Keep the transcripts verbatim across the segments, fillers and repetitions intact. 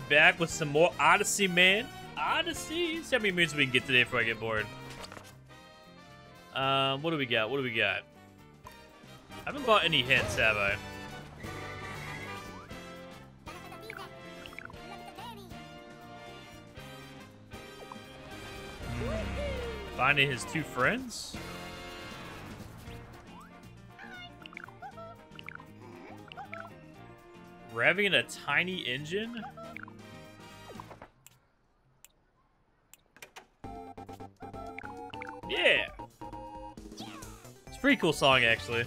back with some more Odyssey, man. Odyssey. See how many moons we can get today before I get bored. Um, what do we got? What do we got? I haven't bought any hints, have I? Hmm. Finding his two friends? Revving a tiny engine? Yeah! It's a pretty cool song, actually.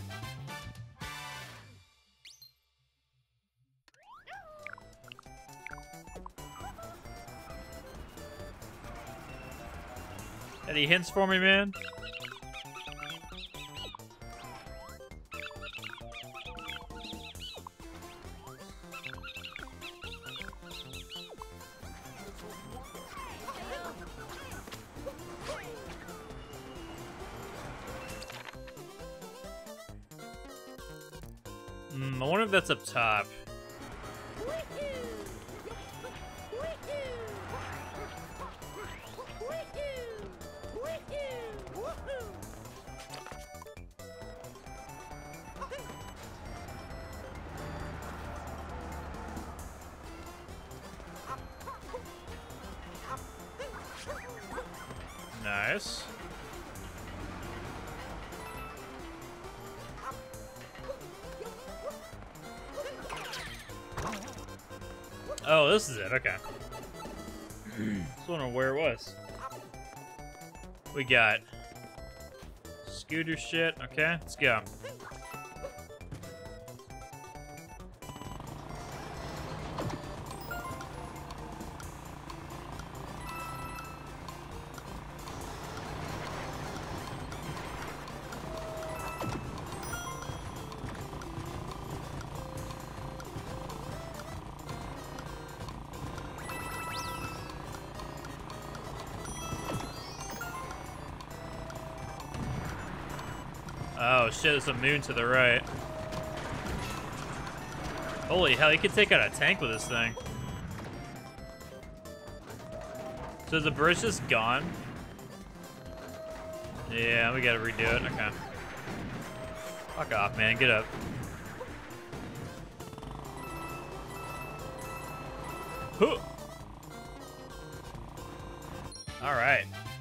Any hints for me, man? Hmm, I wonder if that's up top. Nice. Oh, this is it. Okay. Just wondering where it was. We got scooter shit. Okay, let's go. Oh shit, there's a moon to the right. Holy hell, you can take out a tank with this thing. So the bridge just gone? Yeah, we gotta redo it. Okay. Fuck off, man. Get up. Huh. Alright.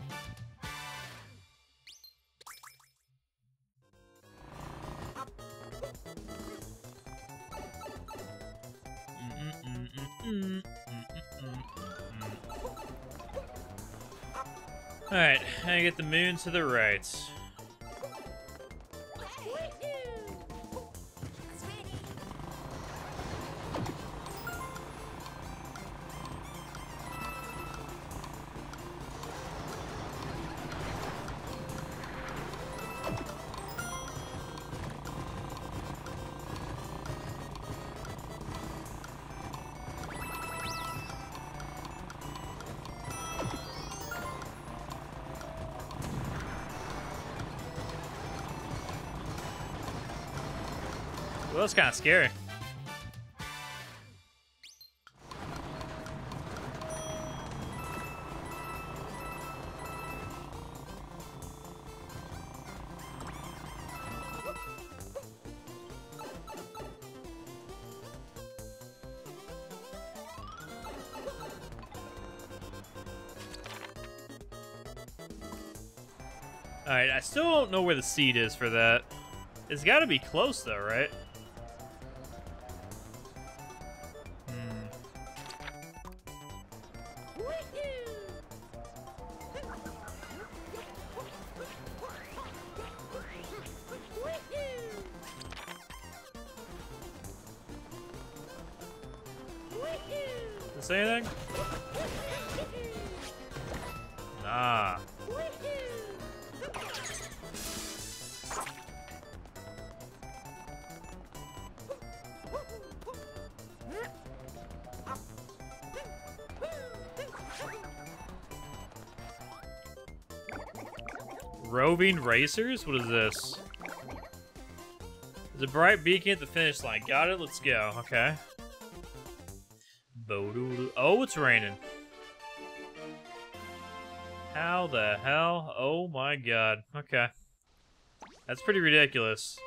Alright, I get the moon to the right. Well, that's kind of scary. Alright, I still don't know where the seed is for that. It's got to be close, though, right? Say anything? Ah. Roving Racers? What is this? There's a bright beacon at the finish line. Got it? Let's go. Okay. Bo-doo-doo. Oh, it's raining. How the hell? Oh my god. Okay. That's pretty ridiculous.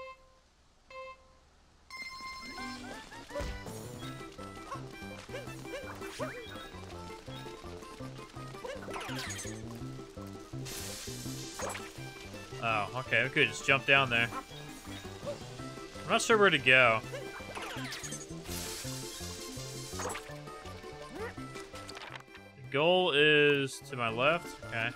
Oh, okay. We could just jump down there. I'm not sure where to go. The goal is to my left. Okay.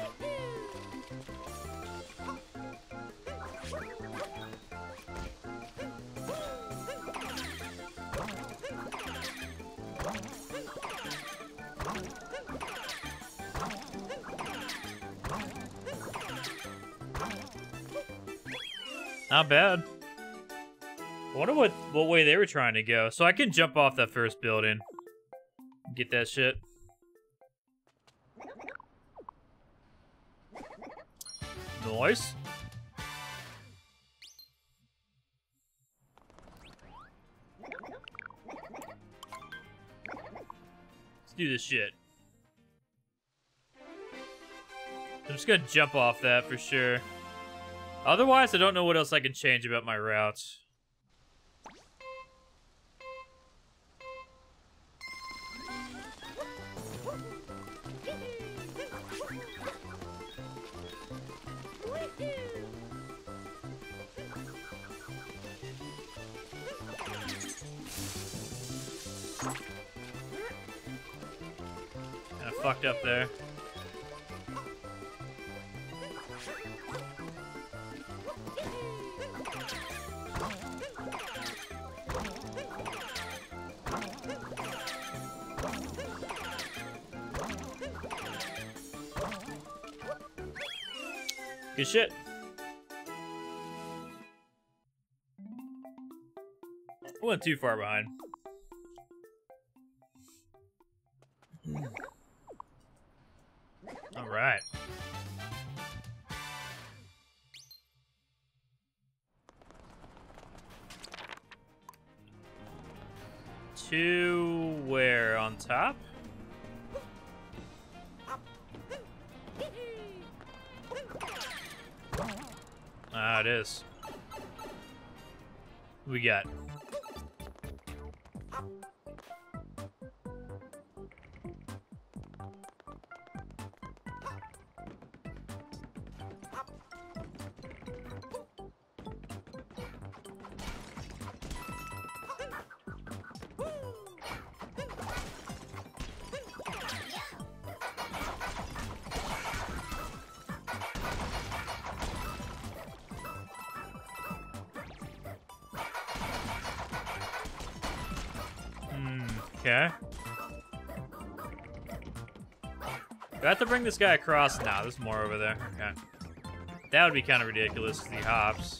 Not bad. I wonder what, what way they were trying to go. So I can jump off that first building. Get that shit. Nice. Let's do this shit. I'm just gonna jump off that for sure. Otherwise, I don't know what else I can change about my routes. Kinda fucked up there. Good shit. I went too far behind. All right. To where? On top? Ah, it is. What we got? Okay. Do I have to bring this guy across? Nah, there's more over there. Okay. That would be kind of ridiculous if he hops.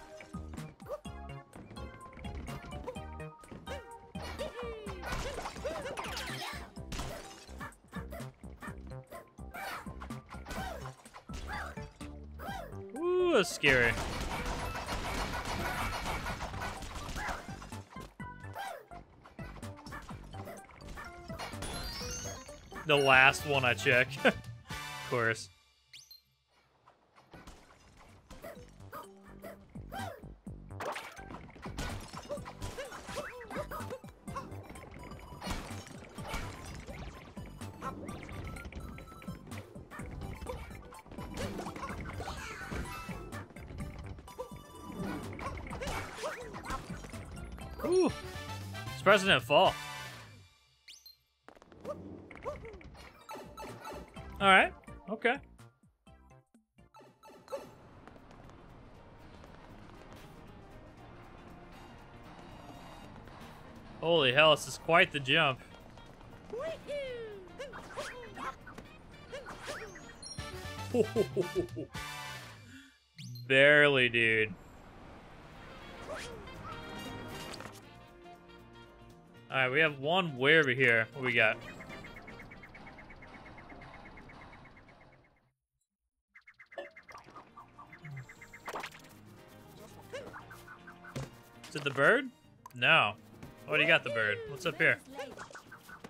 Ooh, that's scary. The last one I checked. Of course. Ooh. Surprised it didn't fall. All right. Okay. Holy hell, this is quite the jump. Barely, dude. All right, we have one way over here. What we got? Is it the bird? No. Oh, you got the bird. What's up here?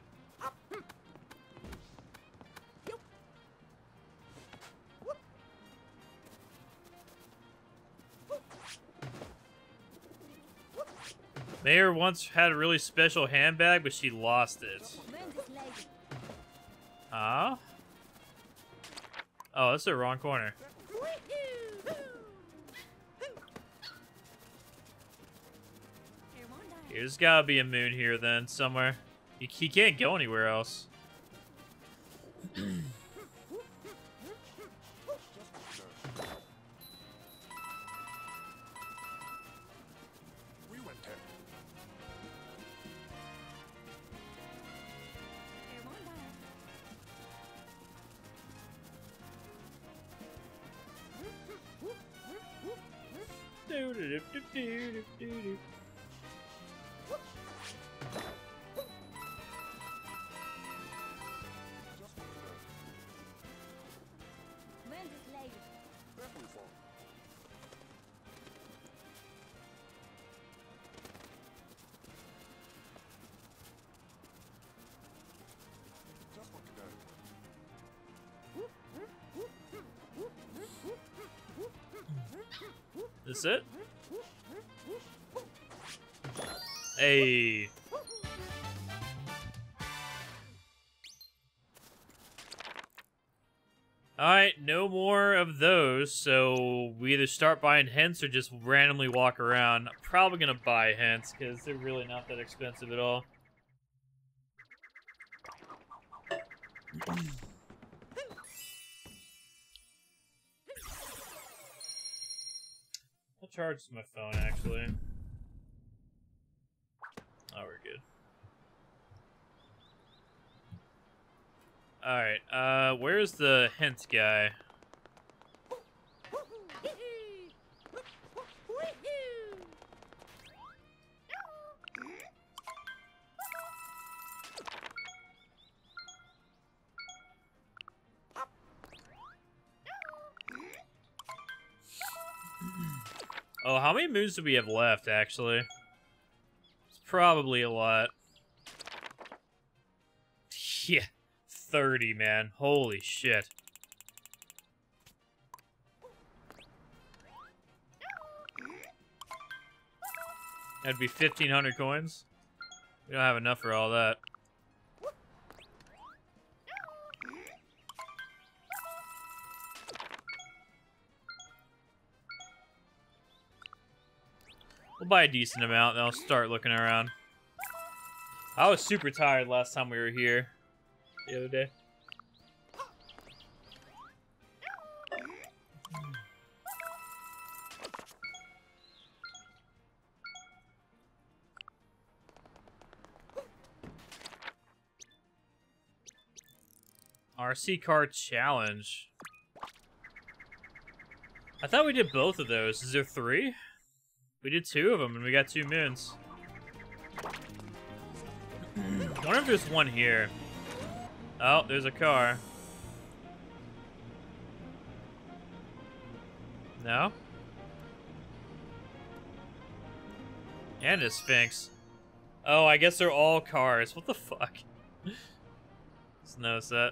Mayor once had a really special handbag, but she lost it. Ah? Oh, that's the wrong corner. There's gotta be a moon here then, somewhere. He, he can't go anywhere else. This it? Hey. Alright, no more of those, so we either start buying hints or just randomly walk around. I'm probably gonna buy hints, because they're really not that expensive at all. I'll charge my phone, actually. Oh, we're good. Alright, uh, where's the hint guy? Oh, how many moons do we have left, actually? It's probably a lot. Yeah, thirty, man. Holy shit. That'd be fifteen hundred coins. We don't have enough for all that. We'll buy a decent amount, then I'll start looking around. I was super tired last time we were here. The other day. R C card challenge. I thought we did both of those. Is there three? We did two of them and we got two moons. I wonder if there's one here. Oh, there's a car. No? And a Sphinx. Oh, I guess they're all cars. What the fuck? Just notice that.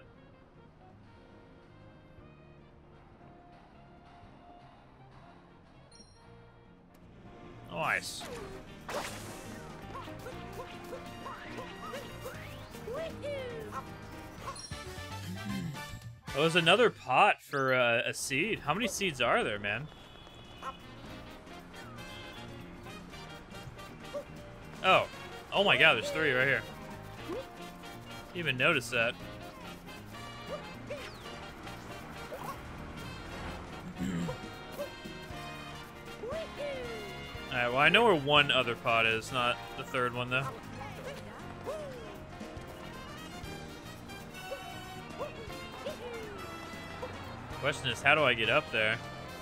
Nice. Oh, there's another pot for uh, a seed. How many seeds are there, man? Oh. Oh my god, there's three right here. Didn't even notice that. Alright, well I know where one other pot is, not the third one though. Question is, how do I get up there?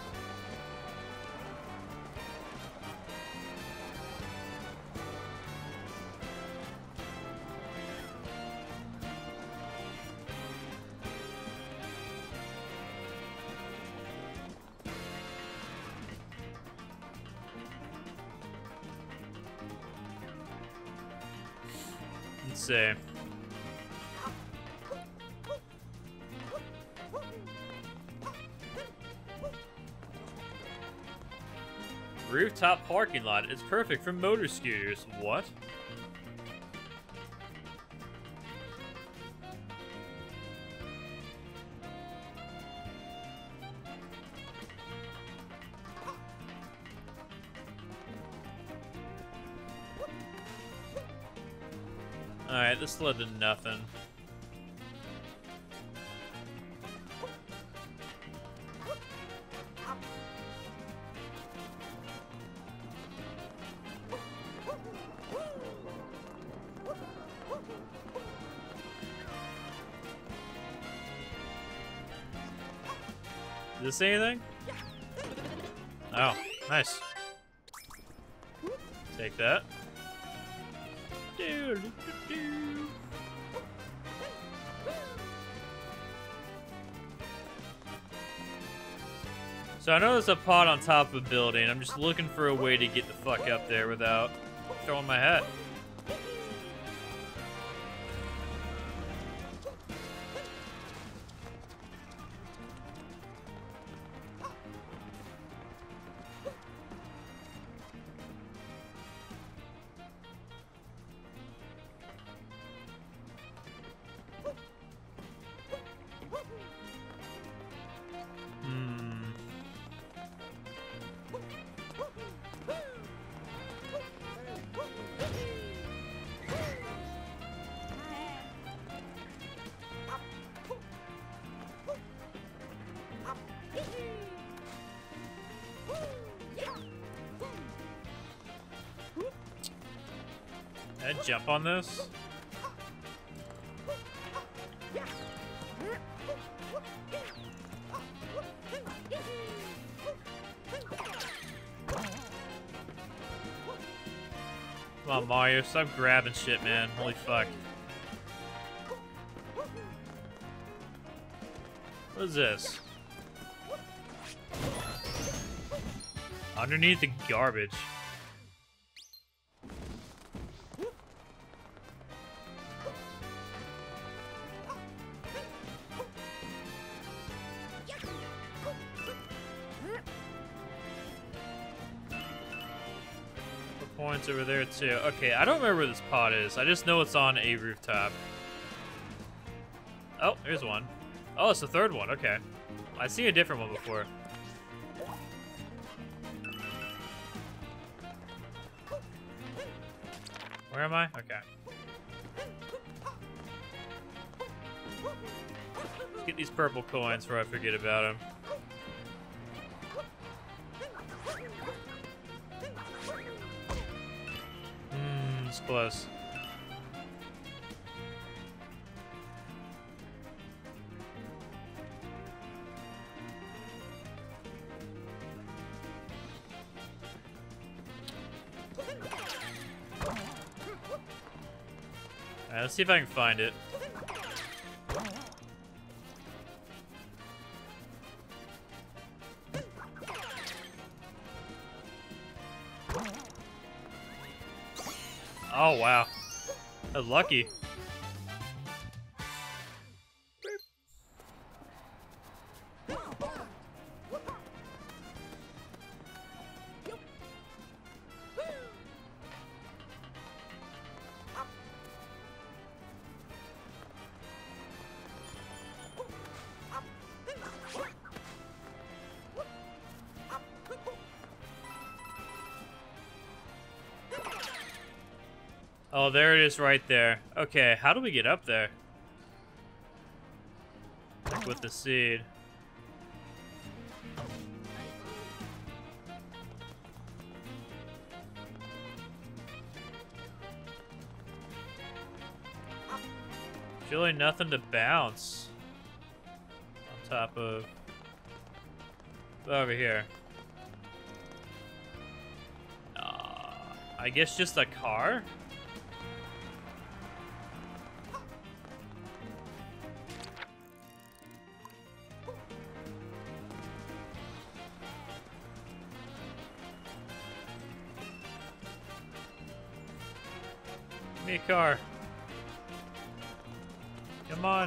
Let's see. Rooftop parking lot. It's perfect for motor scooters. What? Alright, this led to nothing. Does this say anything? Oh, nice. Take that. So I know there's a pod on top of a building. I'm just looking for a way to get the fuck up there without throwing my hat. Can I jump on this? Come on, Mario, stop grabbing shit, man. Holy fuck. What is this? Underneath the garbage. Points over there too. Okay, I don't remember where this pod is. I just know it's on a rooftop. Oh, here's one. Oh, it's the third one. Okay. I see a different one before. Where am I? Okay. Let's get these purple coins before I forget about them. Mmm, it's close. Alright, let's see if I can find it. Oh, wow. That's lucky. Oh, there it is right there. Okay, how do we get up there? Like with the seed. There's really nothing to bounce on top of. Over here. Uh, I guess just a car? Give me a car. Come on.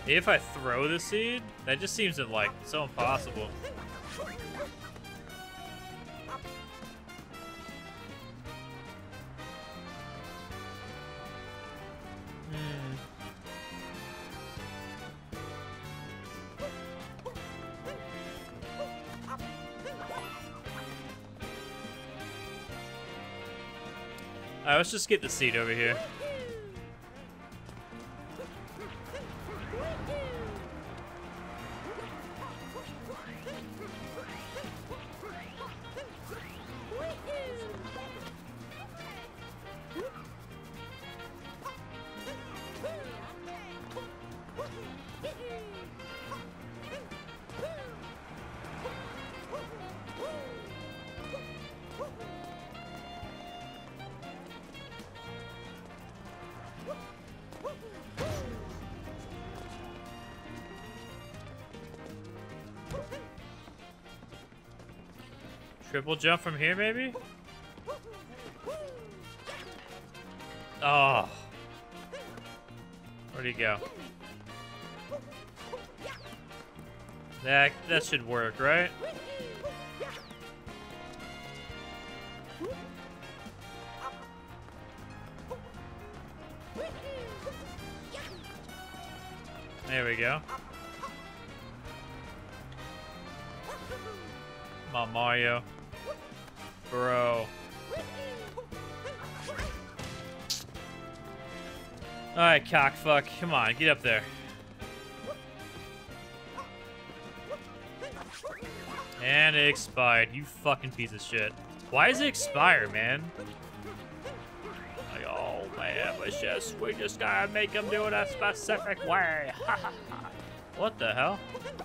If I throw the seed, that just seems like so impossible. Hmm. Alright, let's just get the seed over here. Triple jump from here, maybe? Oh. Where'd he go? That, that should work, right? There we go. Come on, Mario. Bro. Alright, cockfuck. Come on, get up there. And it expired. You fucking piece of shit. Why does it expire, man? Like, oh man, it's just, we just gotta make them do it a specific way. What the hell?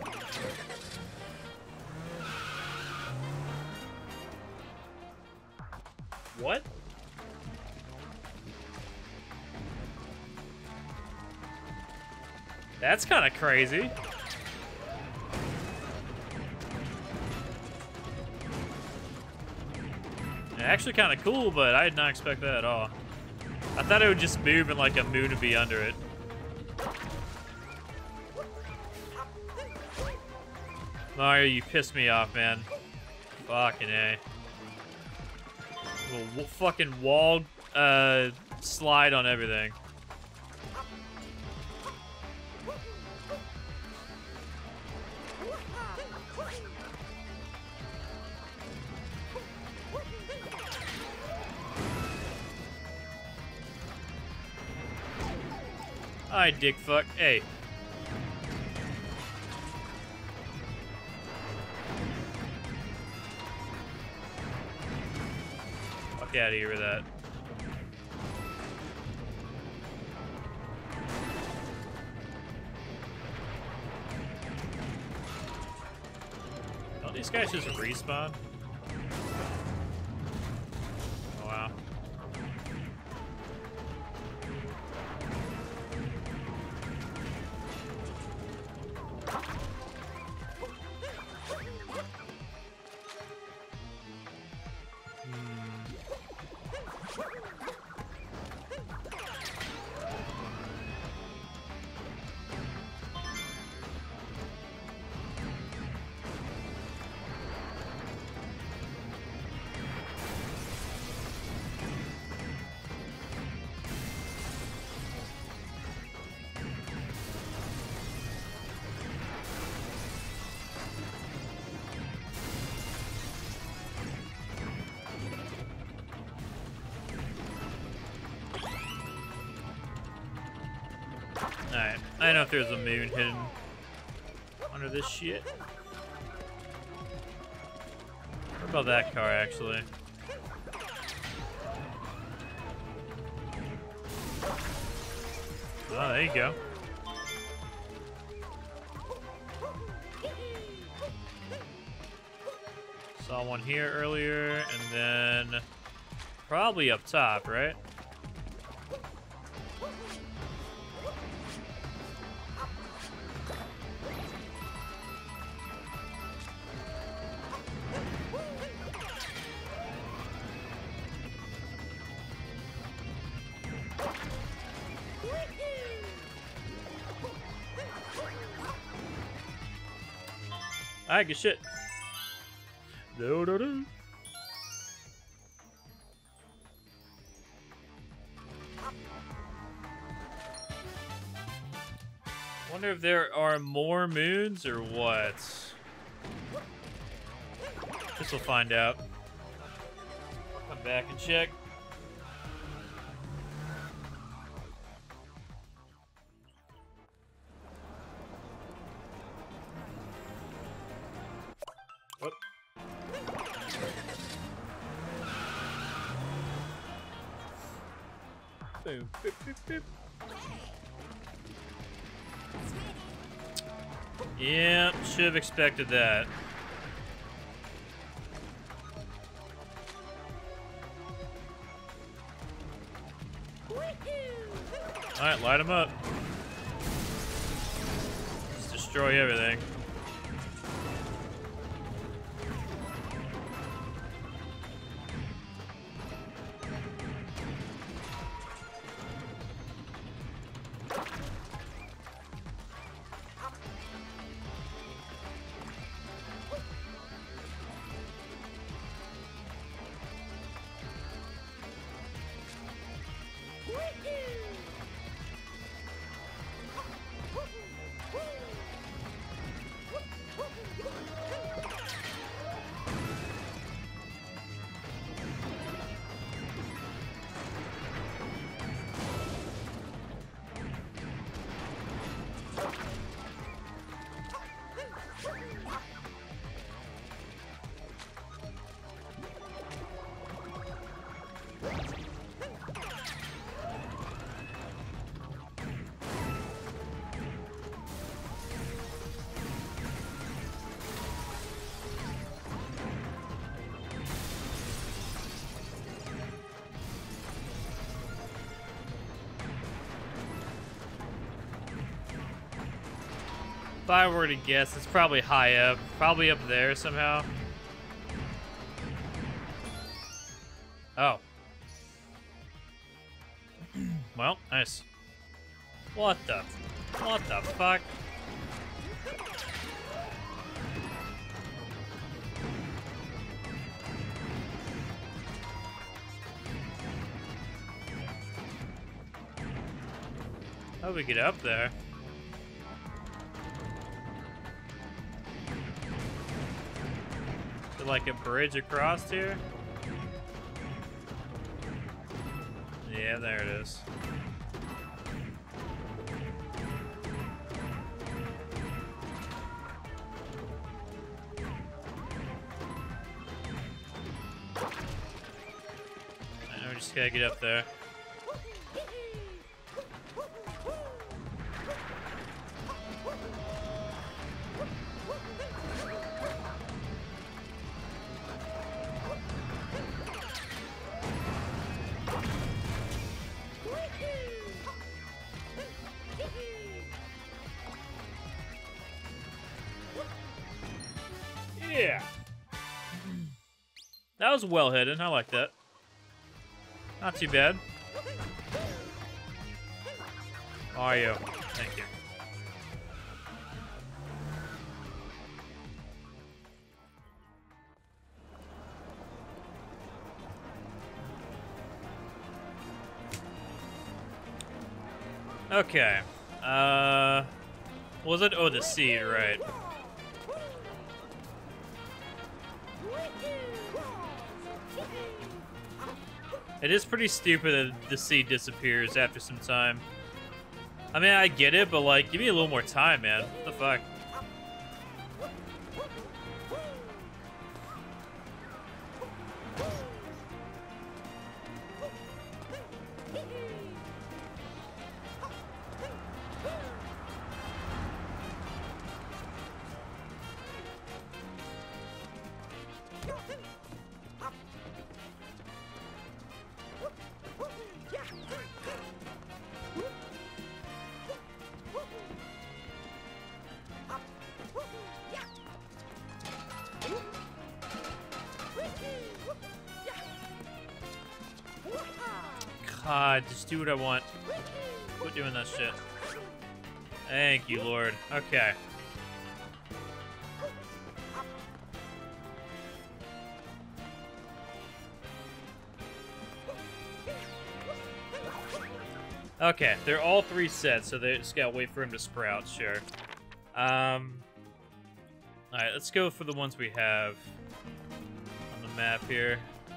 What? That's kind of crazy. Actually kind of cool, but I did not expect that at all. I thought it would just move and like a moon would be under it. Mario, you pissed me off, man. Fucking A. We'll fucking wall uh, slide on everything. Alright, dick fuck. Hey. Fuck out of here with that. Don't these guys just respawn? Oh, wow. Alright, I don't know if there's a moon hidden under this shit. What about that car, actually? Oh, there you go. Saw one here earlier, and then probably up top, right? Alright, good shit. Do, do, do. Wonder if there are more moons or what. Guess we'll find out. Come back and check. Whoop. Boom, boop, boop, boop. Yeah, should have expected that. Alright, light them up. Just destroy everything. If I were to guess, it's probably high up. Probably up there somehow. Oh. Well, nice. What the? What the fuck? How do we get up there? Is it like a bridge across here? Yeah, there it is. I know we just gotta get up there. Yeah. That was well hidden. I like that. Not too bad. How are you? Thank you. Okay. Uh, what was it? Oh, the seed, right. It is pretty stupid that the seed disappears after some time. I mean, I get it, but like, give me a little more time, man. What the fuck? God, just do what I want. Quit doing that shit. Thank you, Lord. Okay. Okay, they're all three sets, so they just gotta wait for him to sprout, sure. Um, Alright, let's go for the ones we have on the map here.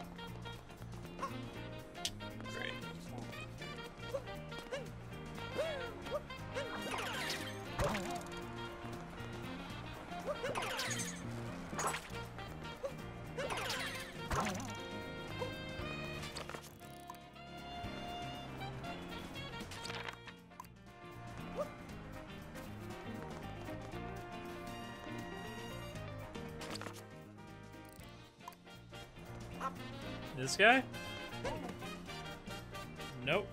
Great. This guy? Nope.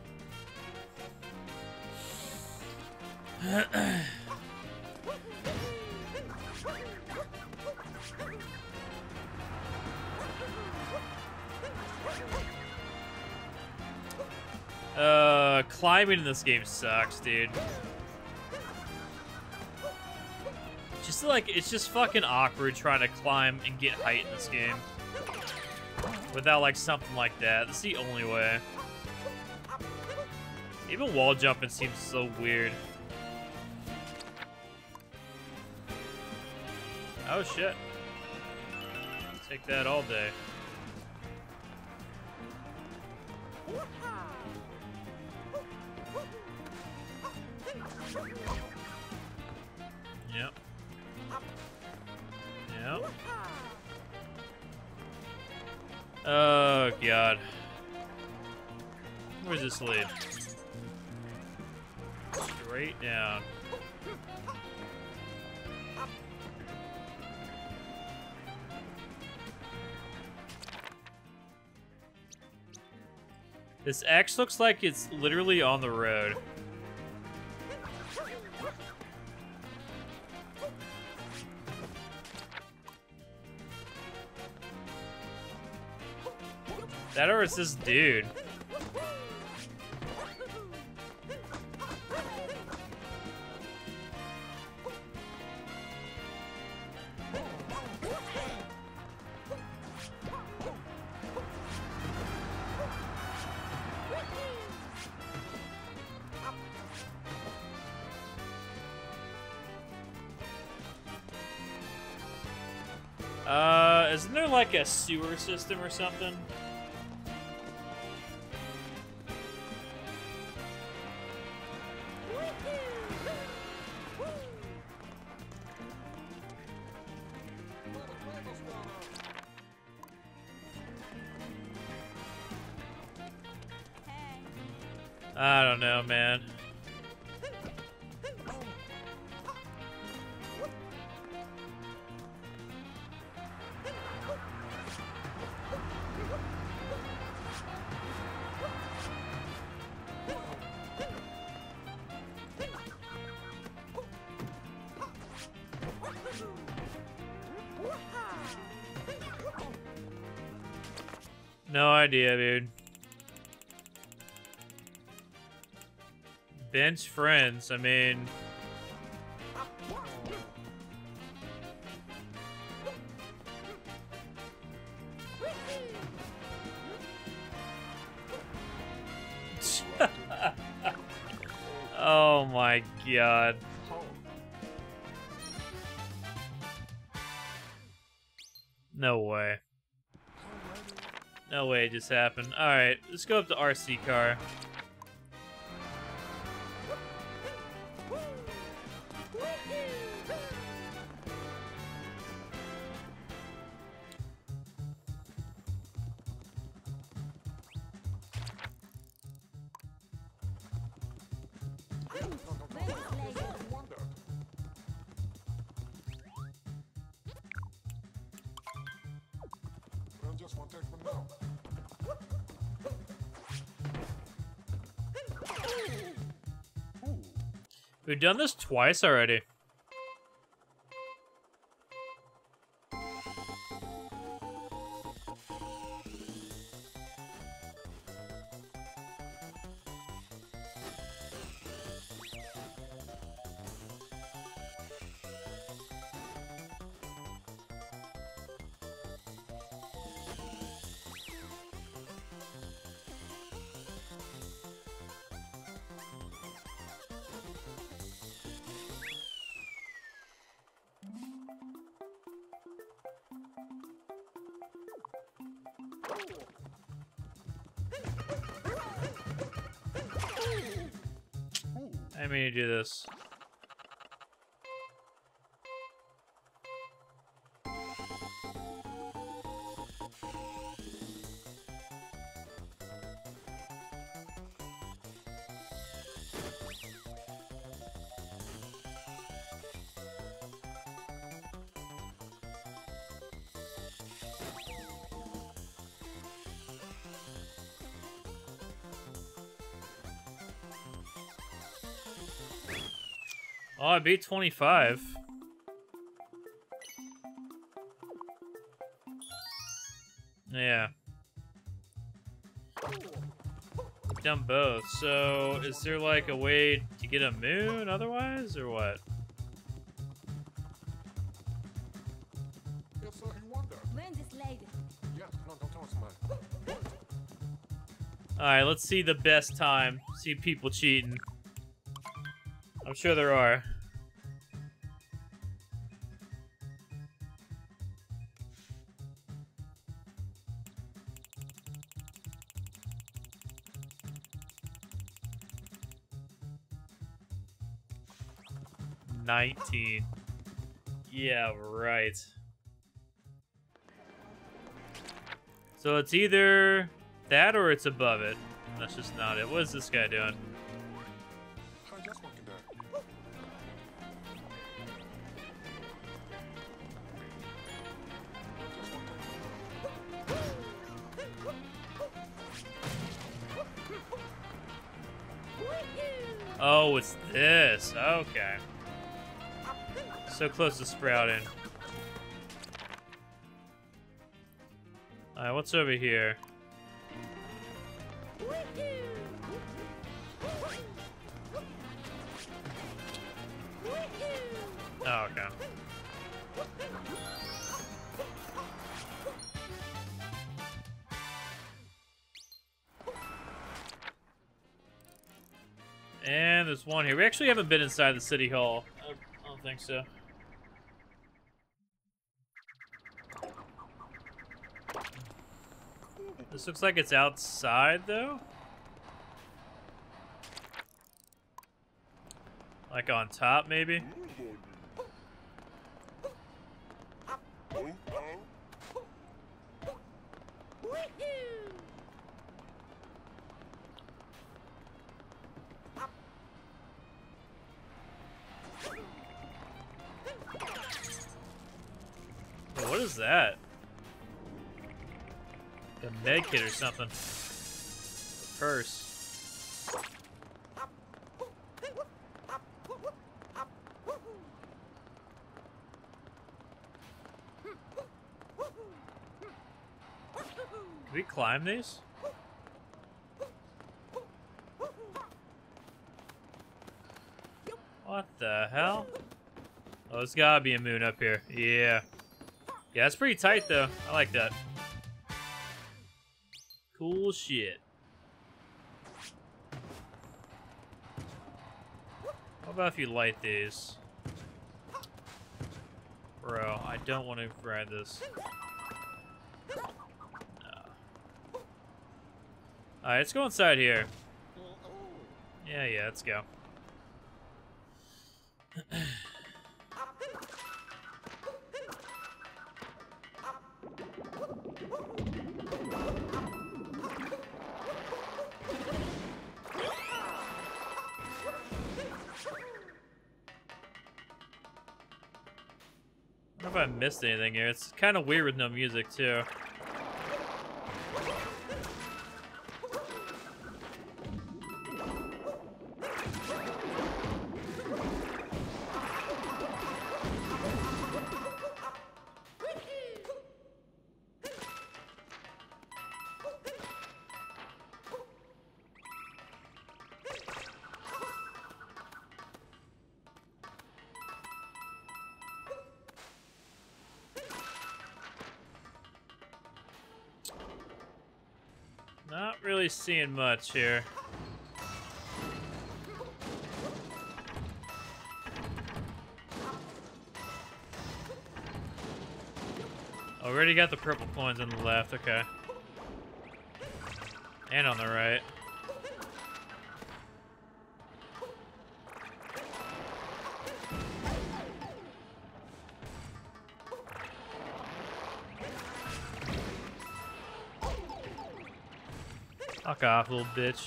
uh, climbing in this game sucks, dude. Just like, it's just fucking awkward trying to climb and get height in this game. Without, like, something like that. That's the only way. Even wall jumping seems so weird. Oh, shit. Take that all day. Yep. Yep. Oh, God. Where's this lead? Straight down. This X looks like it's literally on the road. That or it's this dude. Uh, isn't there like a sewer system or something? I don't know, man. No idea, dude. Bench friends, I mean... Oh my god. No way. No way it just happened. Alright, let's go up to R C car. We've done this twice already. I mean to do this. Oh, I beat twenty-five. Yeah. Done both. So, is there like a way to get a moon otherwise, or what? Yes, sir, you wonder. When's this lady? Yeah, no, don't tell us, man. Alright, let's see the best time. See people cheating. I'm sure there are. nineteen. Yeah, right. So it's either that or it's above it. That's just not it. What is this guy doing? I just walking there. Oh, it's this. Okay. So close to sprouting. Alright, what's over here? Oh, okay. And there's one here. We actually haven't been inside the city hall. I don't think so. This looks like it's outside, though. Like on top, maybe? What is that? A med kit or something. A purse. Can we climb these? What the hell? Oh, there's gotta be a moon up here. Yeah. Yeah, that's pretty tight though. I like that. Cool shit. How about if you light these? Bro, I don't want to ride this. No. Alright, let's go inside here. Yeah, yeah, let's go. I don't know if I missed anything here. It's kind of weird with no music, too. Not really seeing much here. Already got the purple coins on the left, okay. And on the right. Fuck off, little bitch.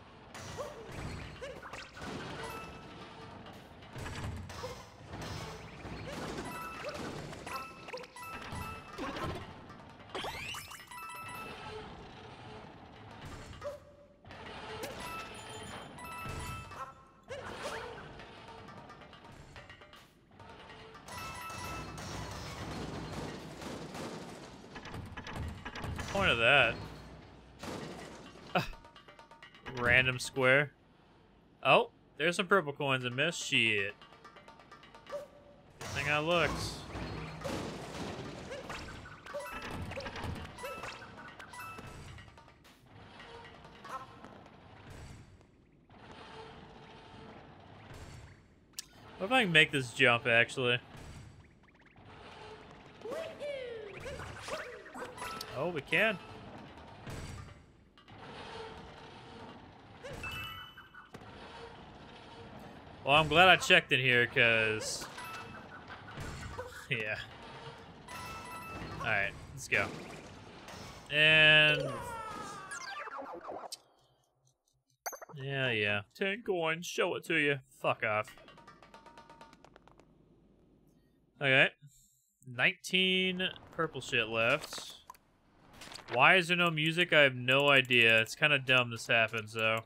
Point of that. Random square. Oh, there's some purple coins in this shit. Good thing I looked. What if I can make this jump, actually? Oh, we can. Well, I'm glad I checked in here, because... yeah. Alright, let's go. And... yeah, yeah. Ten coins, show it to you. Fuck off. Okay. nineteen purple shit left. Why is there no music? I have no idea. It's kind of dumb this happens, though.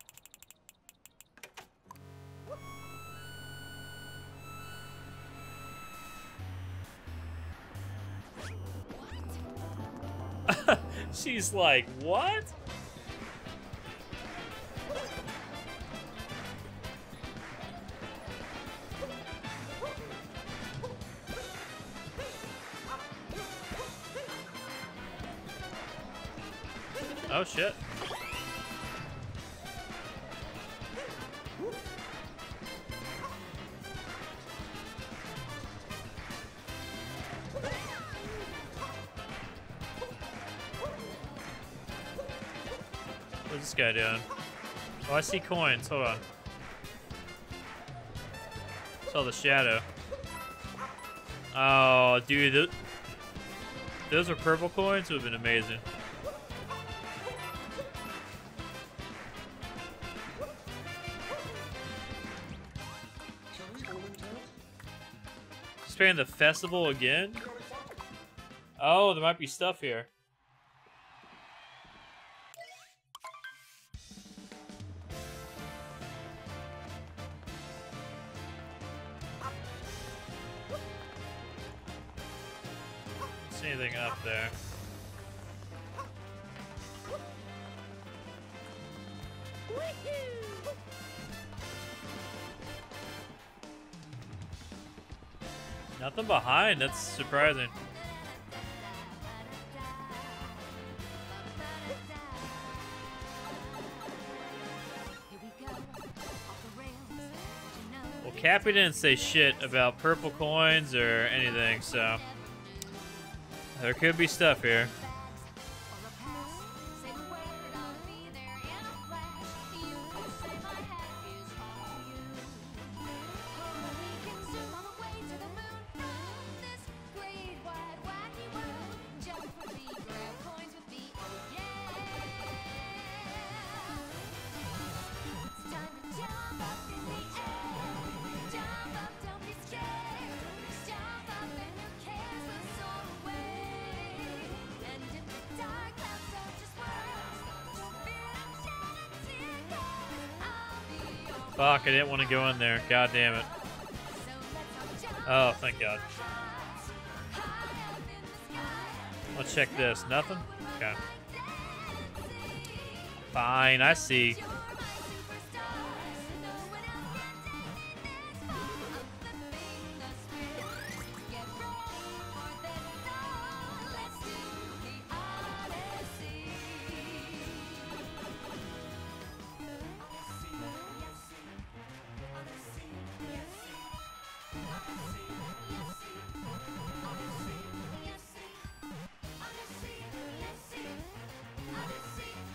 She's like, what? Oh, shit. What's this guy doing? Oh, I see coins. Hold on. Saw the shadow. Oh, dude. Th those are purple coins? It would have been amazing. Expand the festival again? Oh, there might be stuff here. See anything up there? Nothing behind, that's surprising. Well, Cappy didn't say shit about purple coins or anything, so there could be stuff here. Fuck, I didn't want to go in there. God damn it. Oh, thank God. Let's check this. Nothing? Okay. Fine, I see.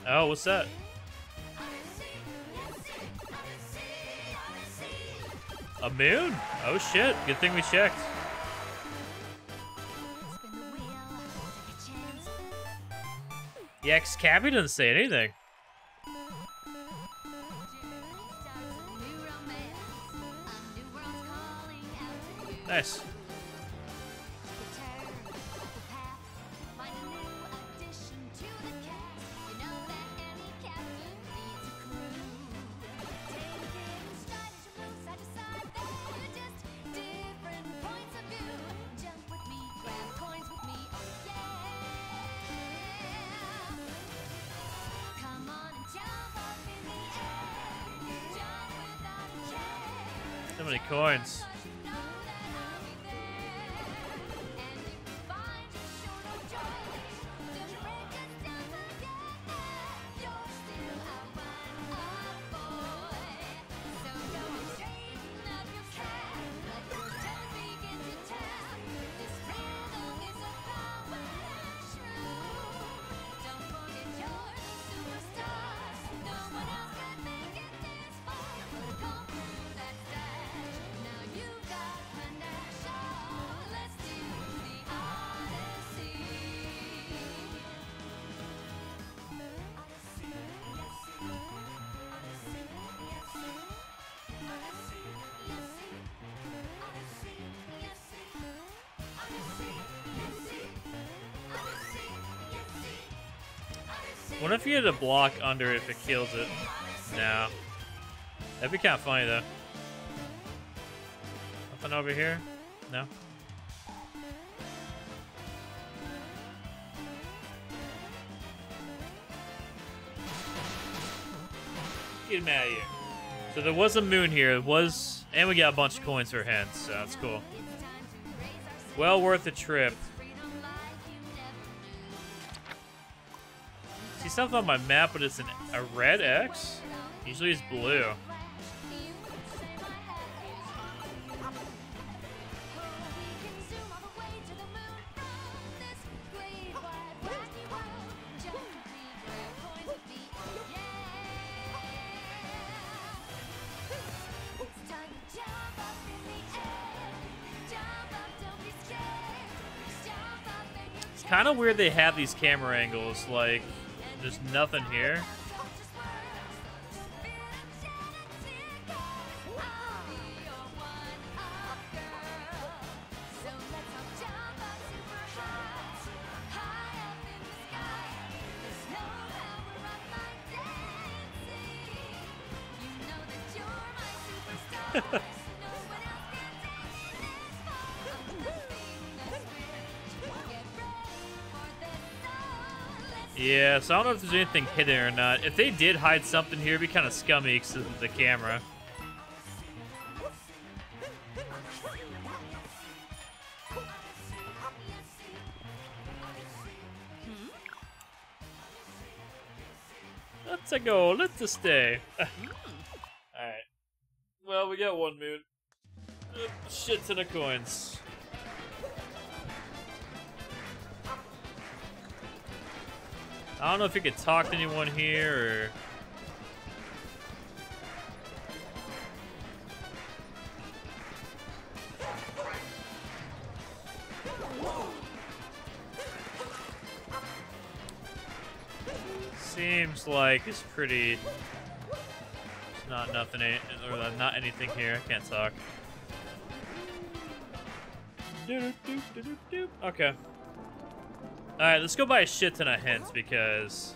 Oh, what's that? A moon? Oh shit, good thing we checked. Yeah, 'cause Cappy doesn't say anything. Nice. So many coins. What if you had a block under it if it kills it? No. That'd be kind of funny though. Nothing over here? No. Get him out of here. So there was a moon here. It was, and we got a bunch of coins for hints, so that's cool. Well worth the trip. See something on my map, but it's an, a red X? Usually it's blue. It's kind of weird they have these camera angles, like there's nothing here. Yeah, so I don't know if there's anything hidden or not. If they did hide something here, it'd be kind of scummy because of the camera. Let's go. Let's stay. Alright. Well, we got one moon. Uh, shit ton of coins. I don't know if you could talk to anyone here or... Seems like it's pretty... It's not nothing, or not anything here. I can't talk. Okay. Alright, let's go buy a shit ton of hints because...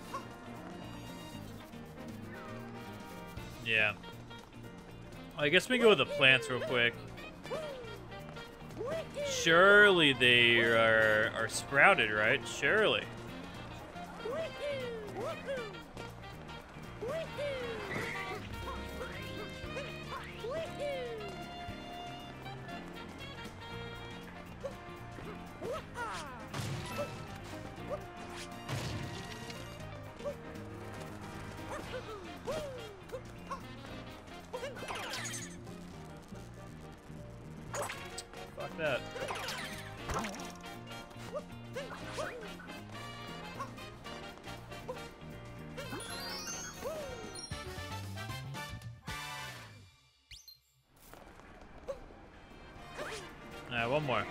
Yeah. I guess we go with the plants real quick. Surely they are, are sprouted, right? Surely. Fuck that. Alright, one more.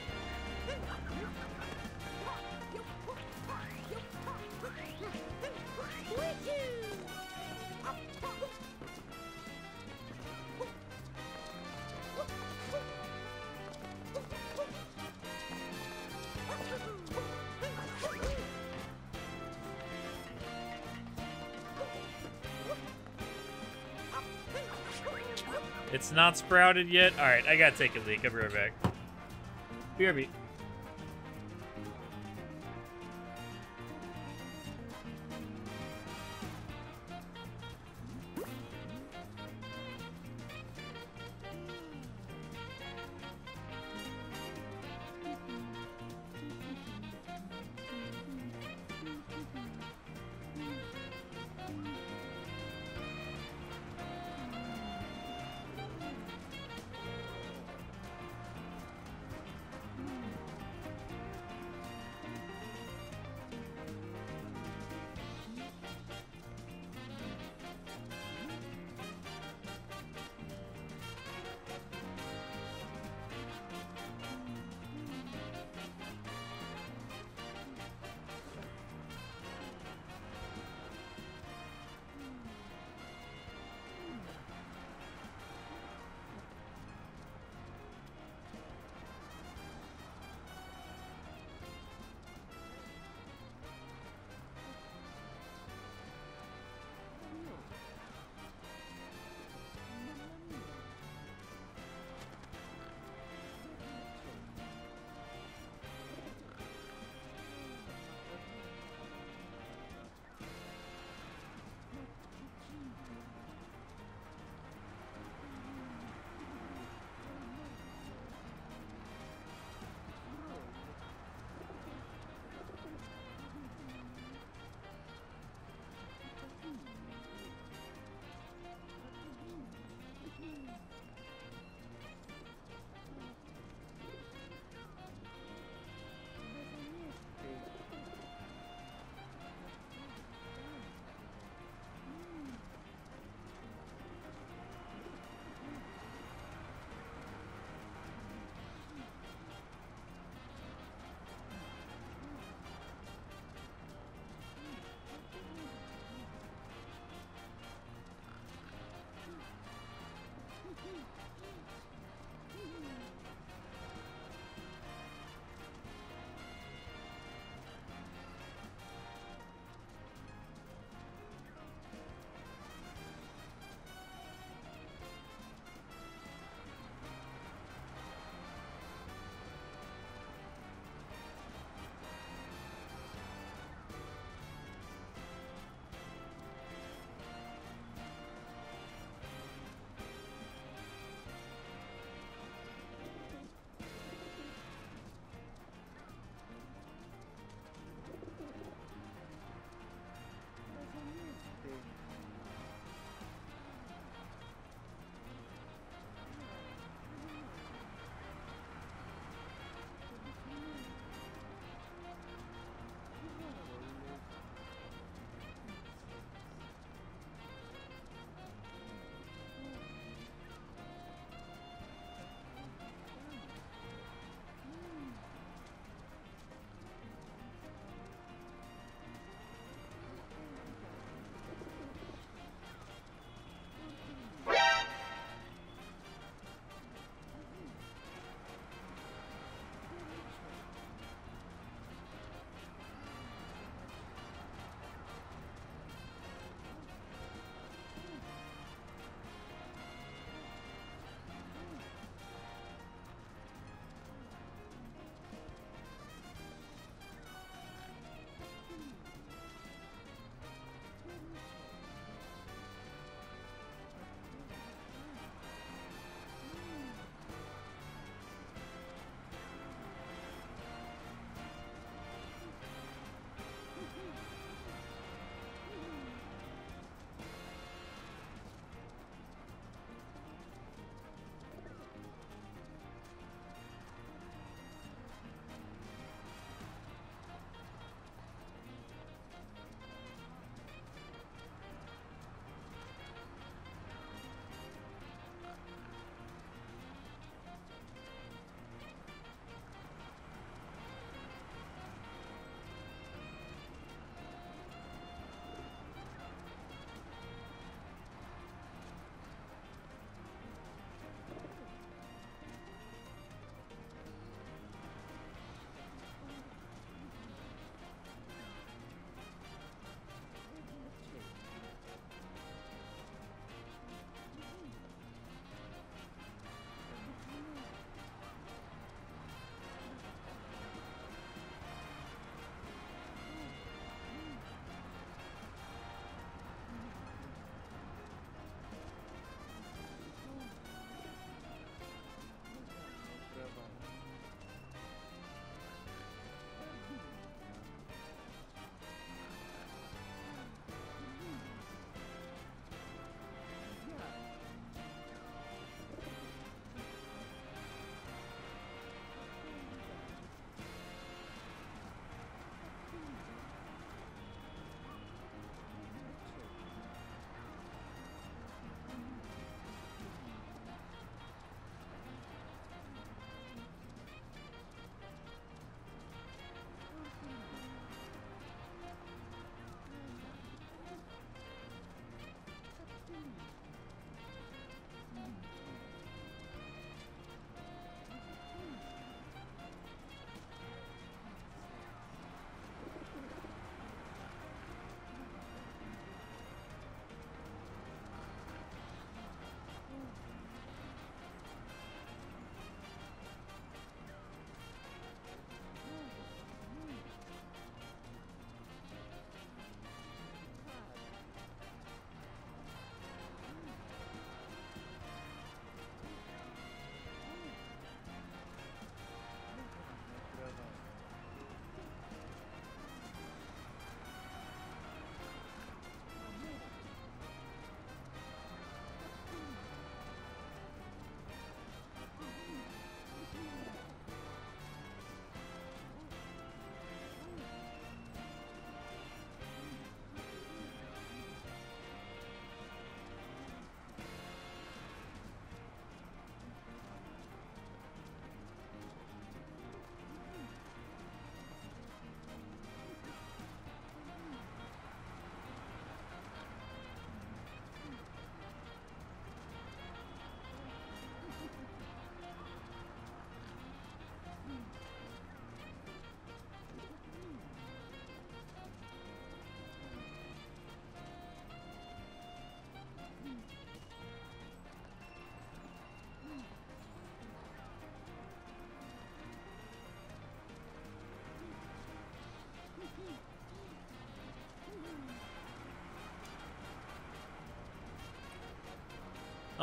It's not sprouted yet. All right, I gotta take a leak. I'll be right back. B R B.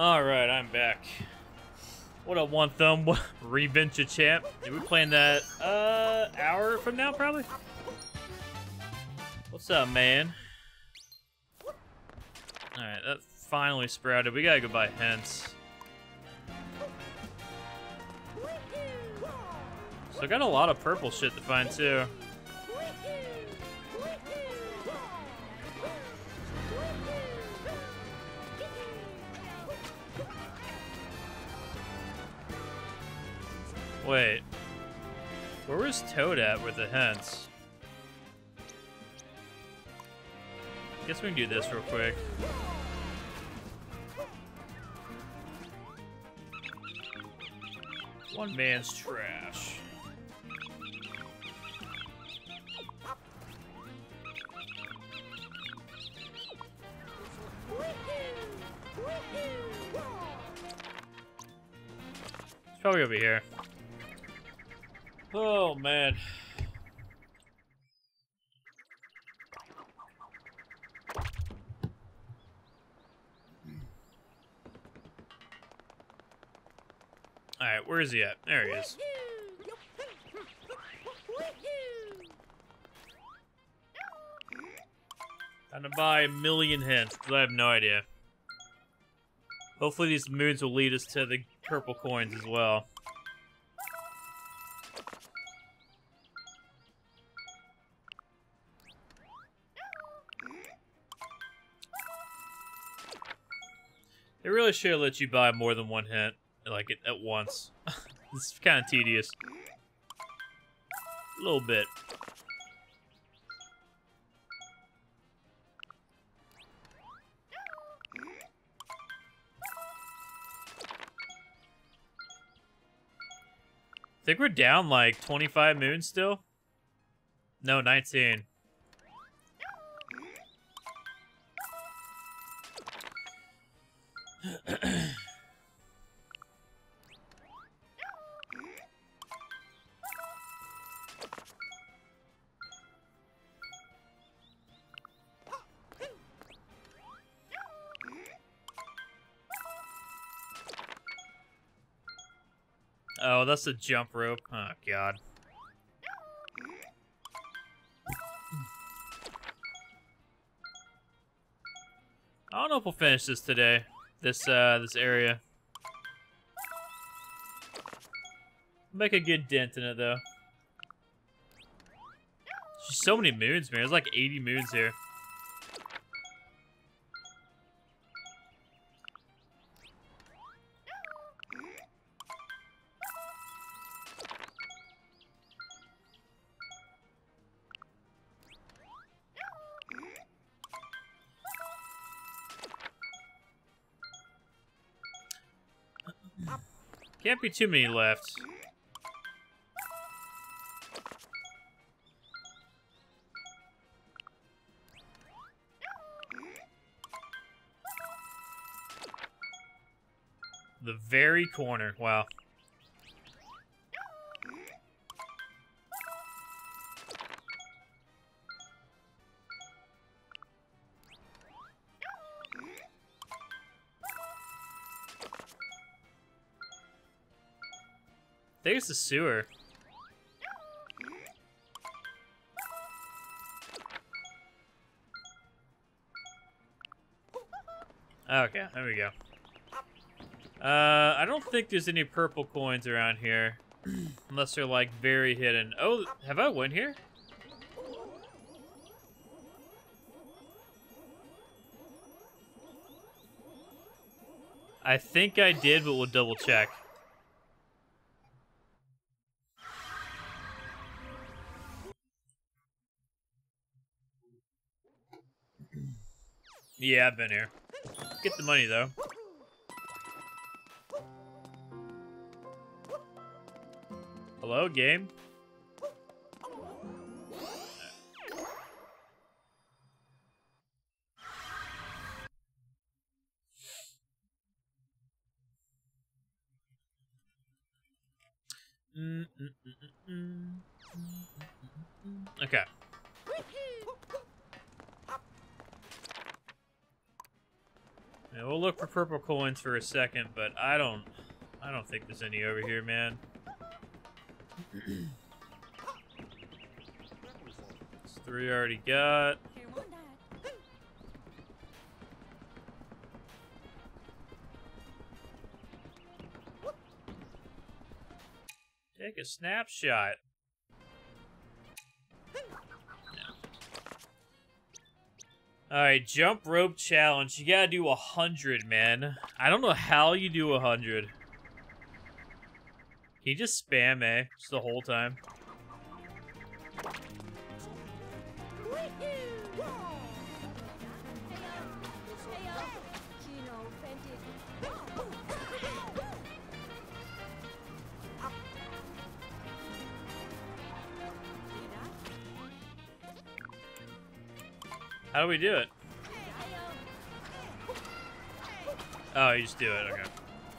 Alright, I'm back. What up, One Thumb? Reventure champ. We're playing that uh hour from now, probably? What's up, man? Alright, that finally sprouted. We gotta go buy hints. So I got a lot of purple shit to find, too. Wait. Where was Toad at with the hints? Guess we can do this real quick. One man's trash. It's probably over here. Oh, man. Alright, where is he at? There he is. Time to buy a million hints, because I have no idea. Hopefully these moons will lead us to the purple coins as well. They really should have let you buy more than one hint, like, at once. It's kind of tedious. A little bit. I think we're down, like, twenty-five moons still? No, nineteen. Oh, that's a jump rope. Oh, God. I don't know if we'll finish this today. This, uh, this area. Make a good dent in it, though. There's so many moons, man. There's like eighty moons here. Can't be too many left. The very corner. Wow. I think it's the sewer. Okay, there we go. Uh, I don't think there's any purple coins around here. Unless they're, like, very hidden. Oh, have I went here? I think I did, but we'll double check. Yeah, I've been here. Get the money, though. Hello, game? Mm, mm, mm, mm, mm, mm. Okay. Yeah, we'll look for purple coins for a second, but I don't, I don't think there's any over here, man. It's three I already got. Take a snapshot. Alright, jump rope challenge. You gotta do a hundred, man. I don't know how you do a hundred. Can you just spam A just the whole time? How do we do it? Oh, you just do it, okay.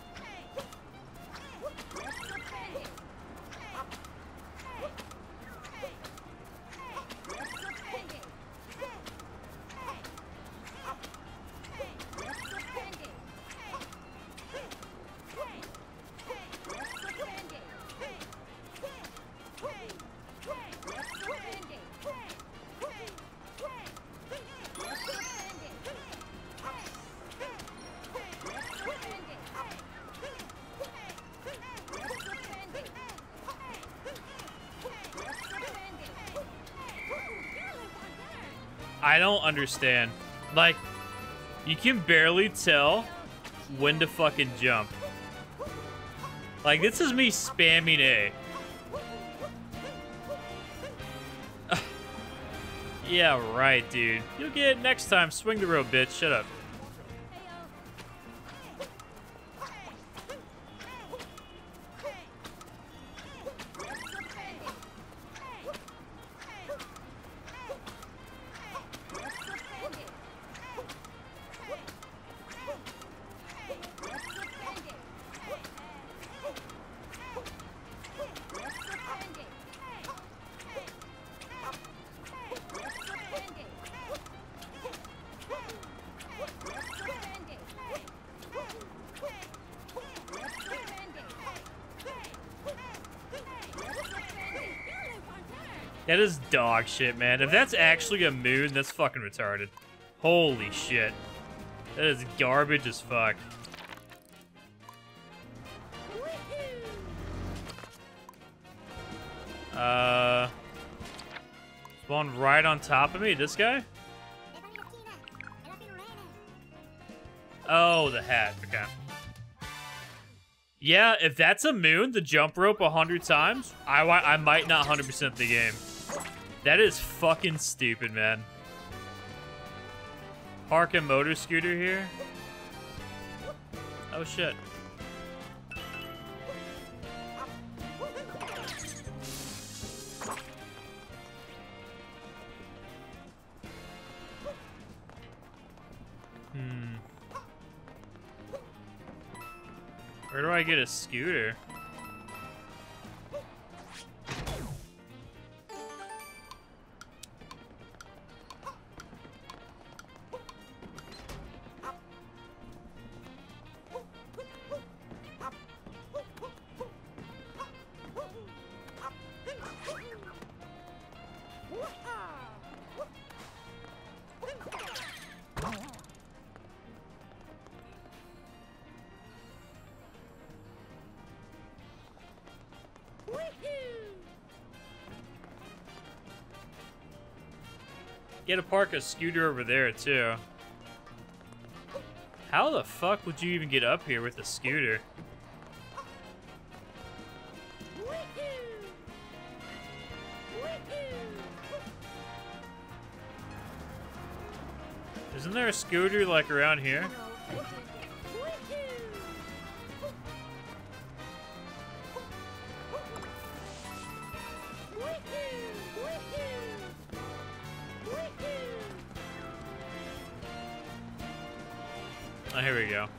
I don't understand. Like, you can barely tell when to fucking jump. Like, this is me spamming A. Yeah, right, dude. You'll get it next time. Swing the rope, bitch. Shut up. That is dog shit, man. If that's actually a moon, that's fucking retarded. Holy shit. That is garbage as fuck. Uh... Spawned right on top of me, this guy? Oh, the hat, okay. Yeah, if that's a moon, the jump rope a hundred times, I, I might not one hundred percent the game. That is fucking stupid, man. Park a motor scooter here. Oh, shit. Hmm. Where do I get a scooter? Get to park a scooter over there, too. How the fuck would you even get up here with a scooter? Isn't there a scooter, like, around here? Oh, here we go.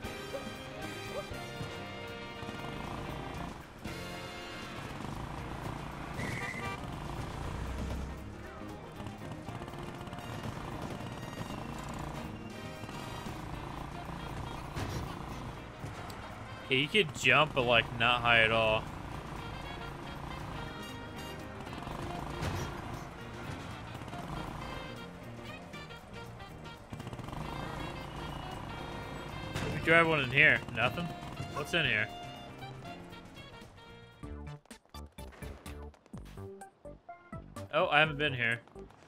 Okay, you could jump, but like not high at all. We drive one in here. Nothing? What's in here? Oh, I haven't been here.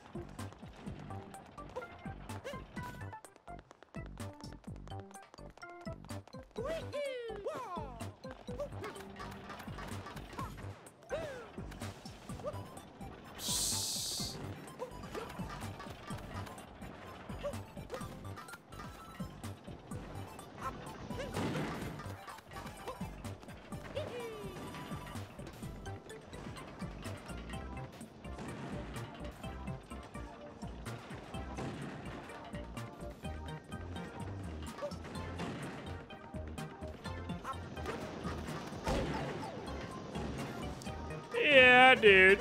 Yeah, dude.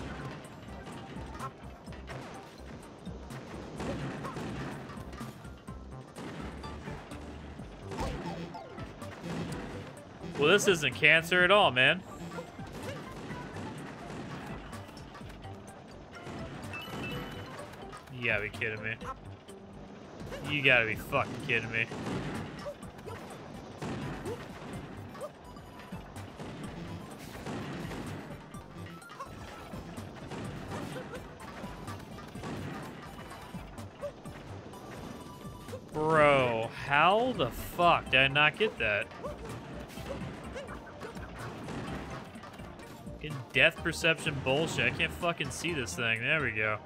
Well, this isn't cancer at all, man. You gotta be kidding me. You gotta be fucking kidding me. Bro, how the fuck did I not get that? In depth perception bullshit. I can't fucking see this thing. There we go.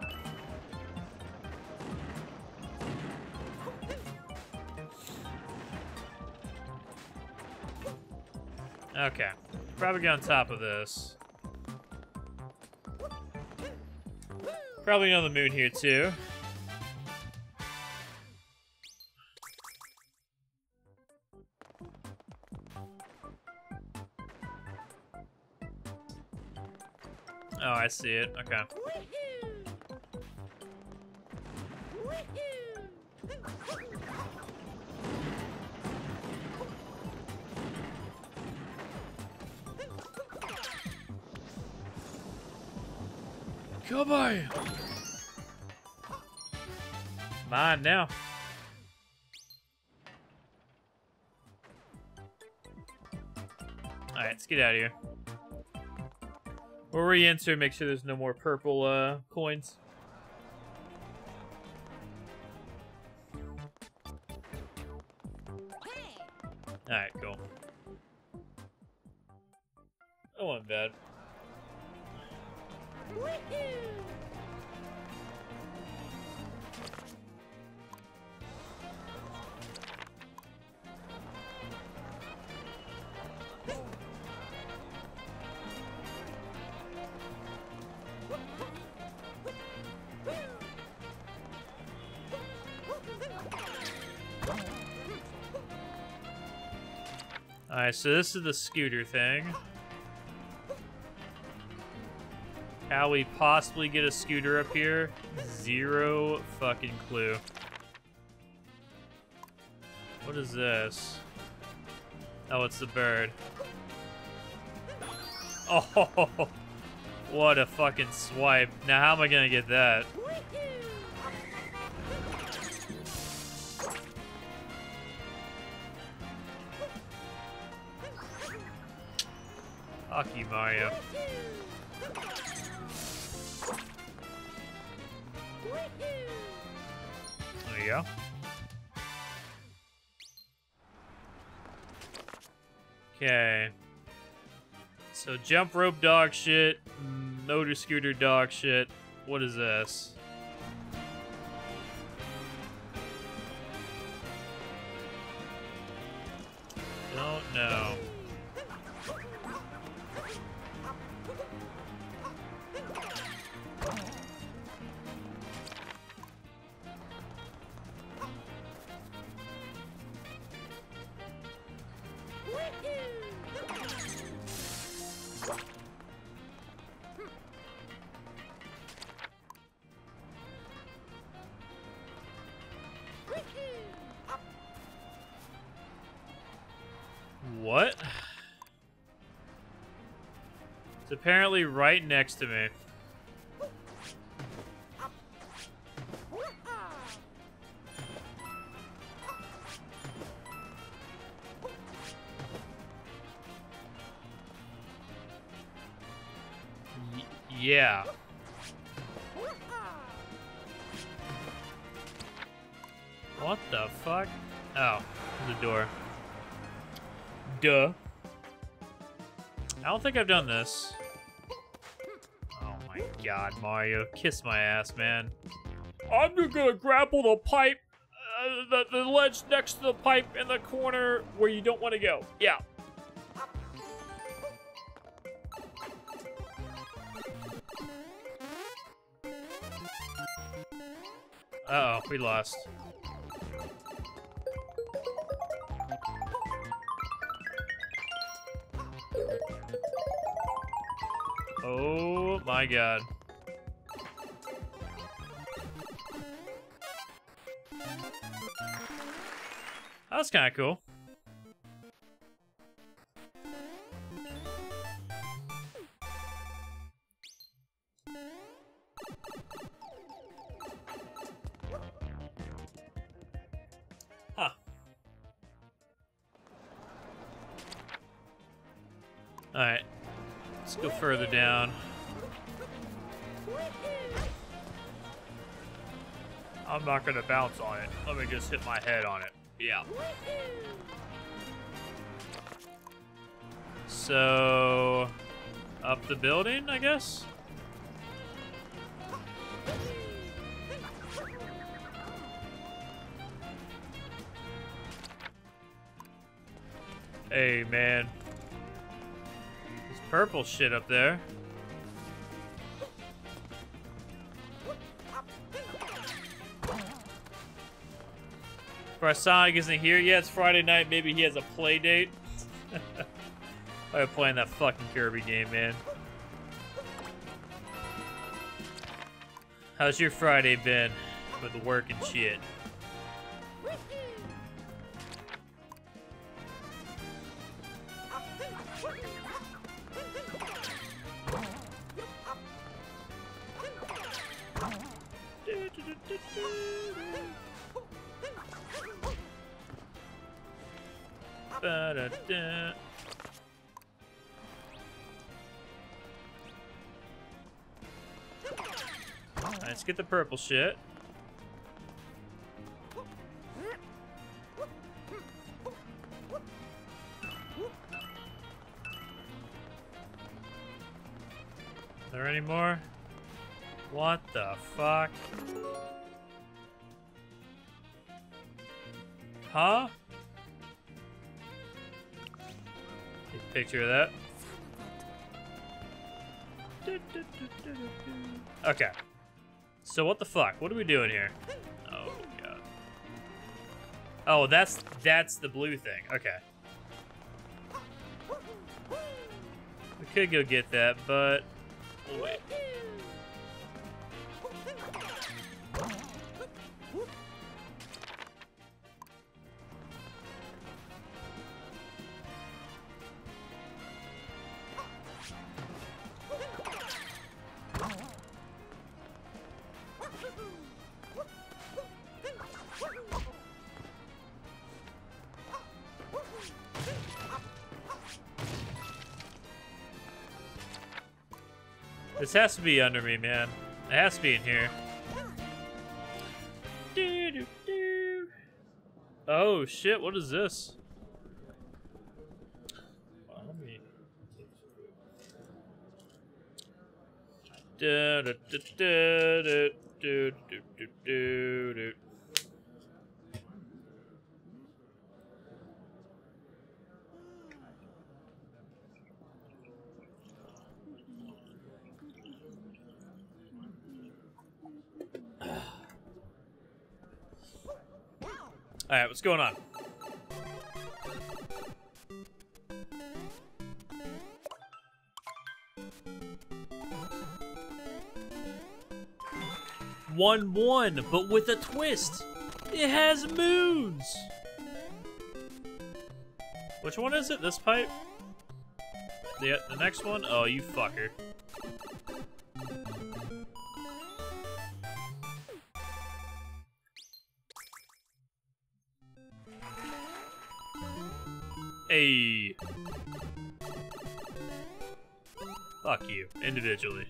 Okay. Probably get on top of this. Probably on the moon here too. Oh, I see it. Okay. Come on! Mine now. Alright, let's get out of here. We'll re-enter, make sure there's no more purple uh, coins. Alright, cool. That wasn't bad. Alright, so this is the scooter thing. How we possibly get a scooter up here? Zero fucking clue. What is this? Oh, it's the bird. Oh, what a fucking swipe. Now how am I gonna get that? Fuck you, Mario. There you go. Okay. So jump rope dog shit, motor scooter dog shit. What is this? Don't know. what? It's apparently right next to me. Y- yeah. What the fuck? Oh, the door. Duh. I don't think I've done this. Oh my god, Mario. Kiss my ass, man. I'm just gonna grapple the pipe, uh, the, the ledge next to the pipe in the corner where you don't want to go. Yeah. Uh oh, we lost. Oh my god. That's kind of cool. Huh. Alright. Let's go further down. I'm not gonna bounce on it. Let me just hit my head on it. Yeah. So, up the building, I guess? Hey, man. There's purple shit up there. Our Sonic isn't here yet. It's Friday night. Maybe he has a play date. I'm playing that fucking Kirby game, man. How's your Friday been with work and shit? Ba-da-da. Let's get the purple shit. Is there any more? What the fuck? Huh? Take a picture of that. Okay. So what the fuck? What are we doing here? Oh god. Oh, that's that's the blue thing. Okay. We could go get that, but we'll wait. This has to be under me, man. It has to be in here. Doo, doo, doo. Oh shit, what is this? Let me... Da, da, da, da, da, do, do, do, do, do. All right, what's going on? one one, but with a twist. It has moons. Which one is it? This pipe? The, the next one? Oh, you fucker. Hey. Fuck you, individually.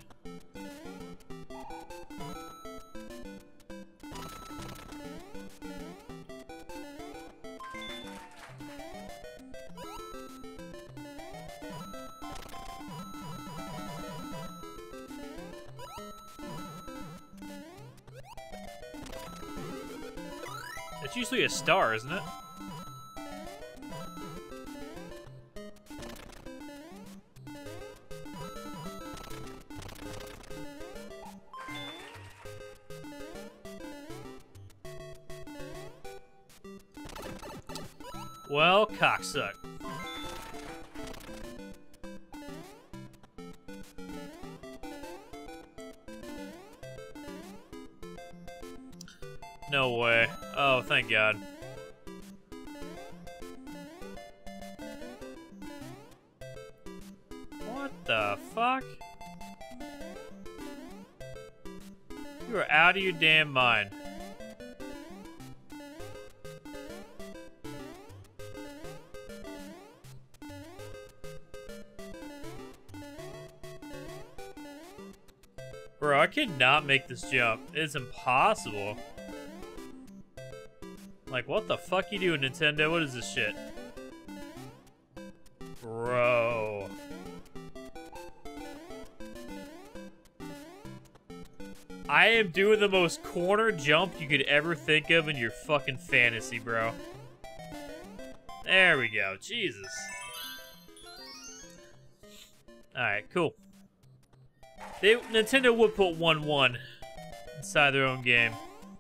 It's usually a star, isn't it? Well, cocksuck. No way. Oh, thank God. What the fuck? You are out of your damn mind. Bro, I could not make this jump. It's impossible. Like, what the fuck you doing, Nintendo? What is this shit? Bro. I am doing the most corner jump you could ever think of in your fucking fantasy, bro. There we go. Jesus. Alright, cool. They, Nintendo would put one one inside their own game.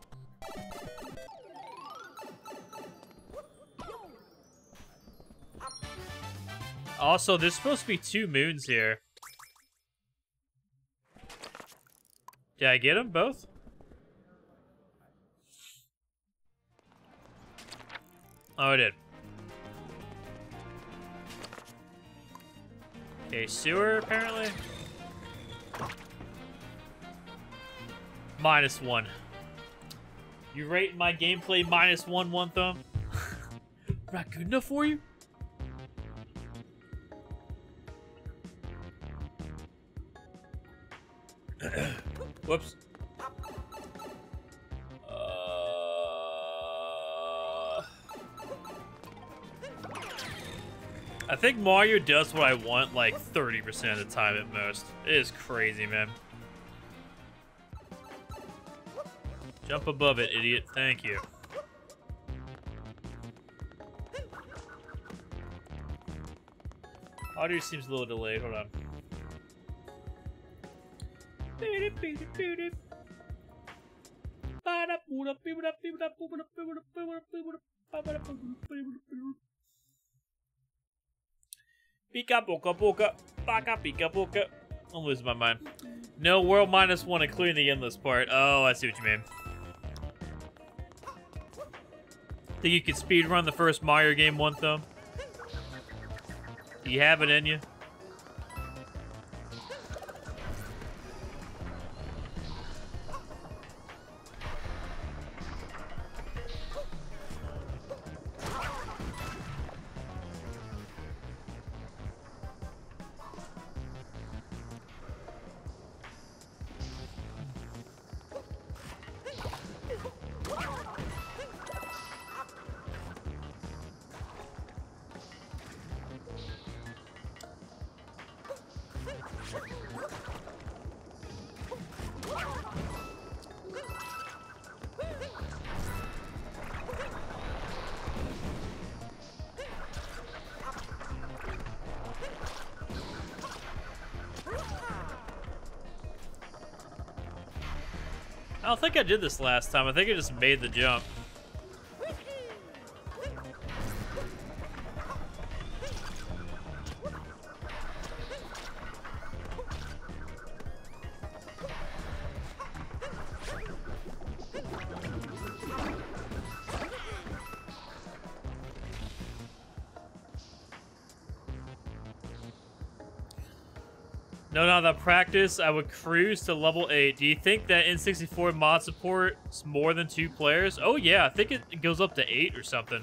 Also, there's supposed to be two moons here. Did I get them both? Oh, I did. Okay, sewer, apparently. Minus one. You rate my gameplay minus one, one thumb? Not good enough for you? Whoops. Uh... I think Mario does what I want like thirty percent of the time at most. It is crazy, man. Jump above it, idiot. Thank you. Audio seems a little delayed. Hold on. Pika poka poka, paka pika poka. I'm losing my mind. No world minus one, including the endless part. Oh, I see what you mean. Think you could speedrun the first Mario game, one thumb? Do you have it in you? I don't think I did this last time. I think I just made the jump. No, no, the practice, I would cruise to level eight. Do you think that N sixty-four mod supports more than two players? Oh, yeah, I think it, it goes up to eight or something.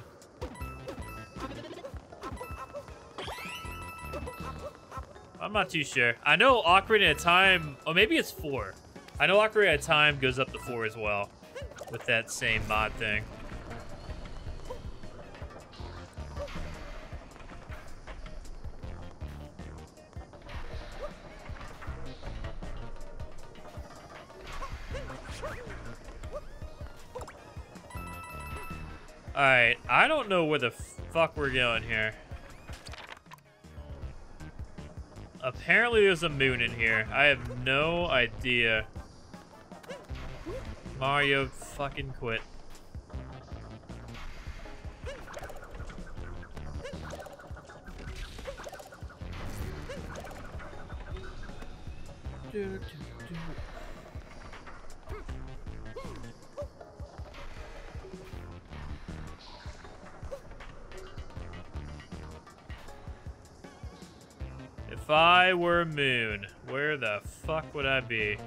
I'm not too sure. I know Ocarina of Time, or maybe it's four. I know Ocarina of Time goes up to four as well with that same mod thing. Alright, I don't know where the fuck we're going here. Apparently there's a moon in here. I have no idea. Mario, fucking quit. Do, do, do. If I were Moon, where the fuck would I be?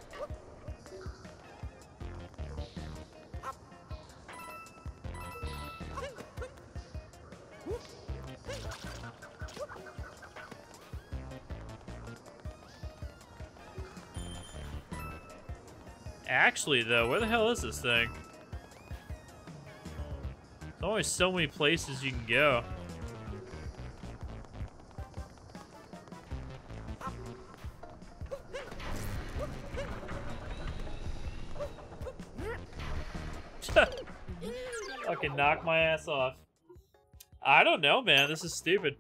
Actually, though, where the hell is this thing? There's only so many places you can go. Fucking knock my ass off. I don't know, man. This is stupid.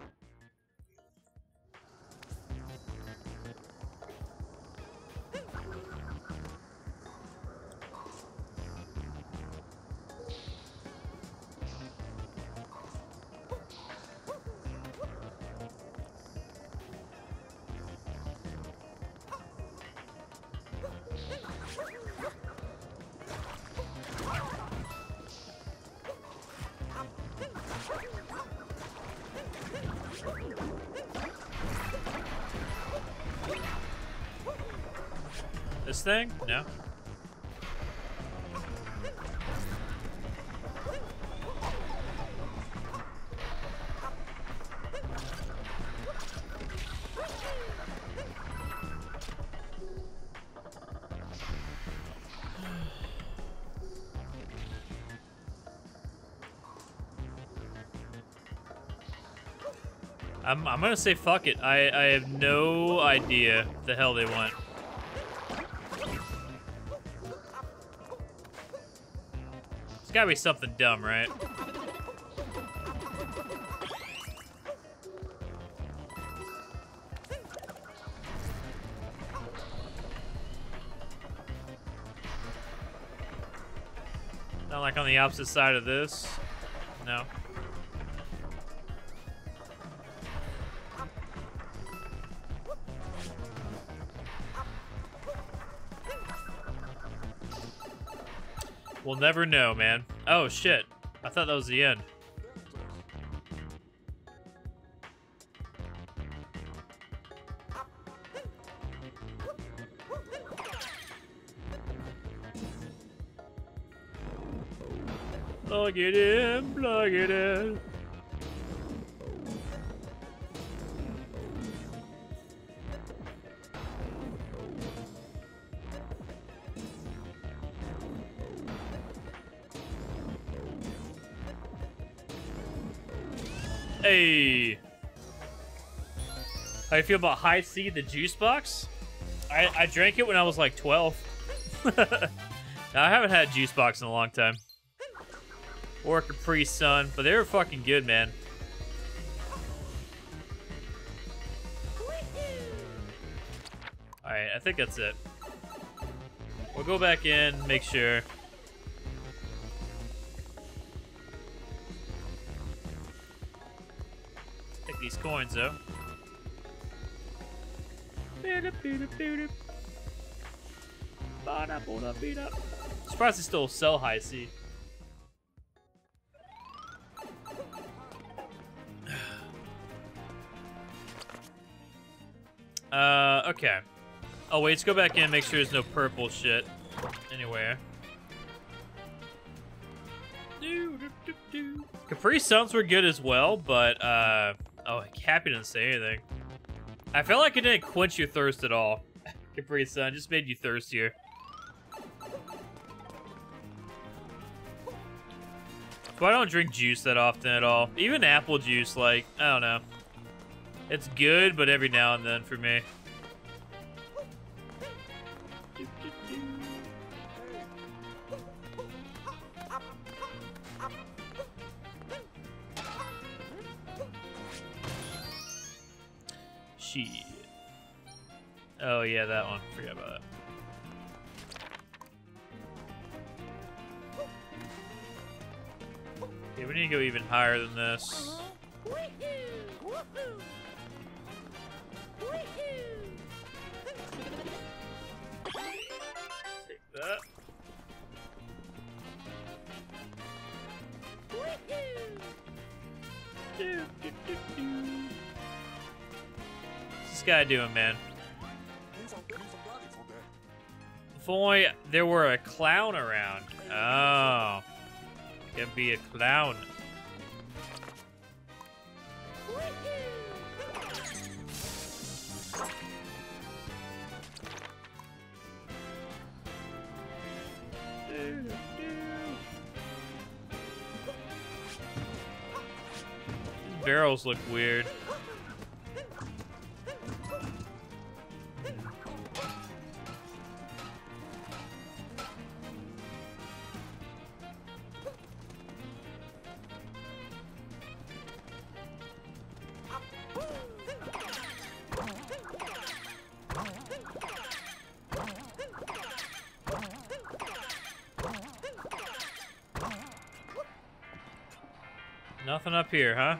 This thing? No. I'm, I'm gonna say fuck it. I, I have no idea what the hell they want. It's gotta be something dumb, right? Not like on the opposite side of this. No. We'll never know, man. Oh, shit. I thought that was the end. Plug it in, plug it in. Hey, how you feel about High C, the juice box? I, I drank it when I was like twelve. Now, I haven't had juice box in a long time. Or Capri Sun, but they were fucking good, man. Alright, I think that's it. We'll go back in, make sure. Take these coins, though. Surprised they still sell High C. Uh, okay. Oh, wait, let's go back in and make sure there's no purple shit anywhere. Capri Suns were good as well, but, uh... oh, Cappy didn't say anything. I felt like it didn't quench your thirst at all. Capri Sun just made you thirstier. But I don't drink juice that often at all. Even apple juice, like, I don't know. It's good, but every now and then for me. Shit. Oh yeah, that one. Forget about that. Okay, we need to go even higher than this. Take that. Do, do, do, do. What's this guy doing, man? He's a, he's a bloody for that. If only there were a clown around. Oh. Can be a clown. These barrels look weird. Nothing up here, huh?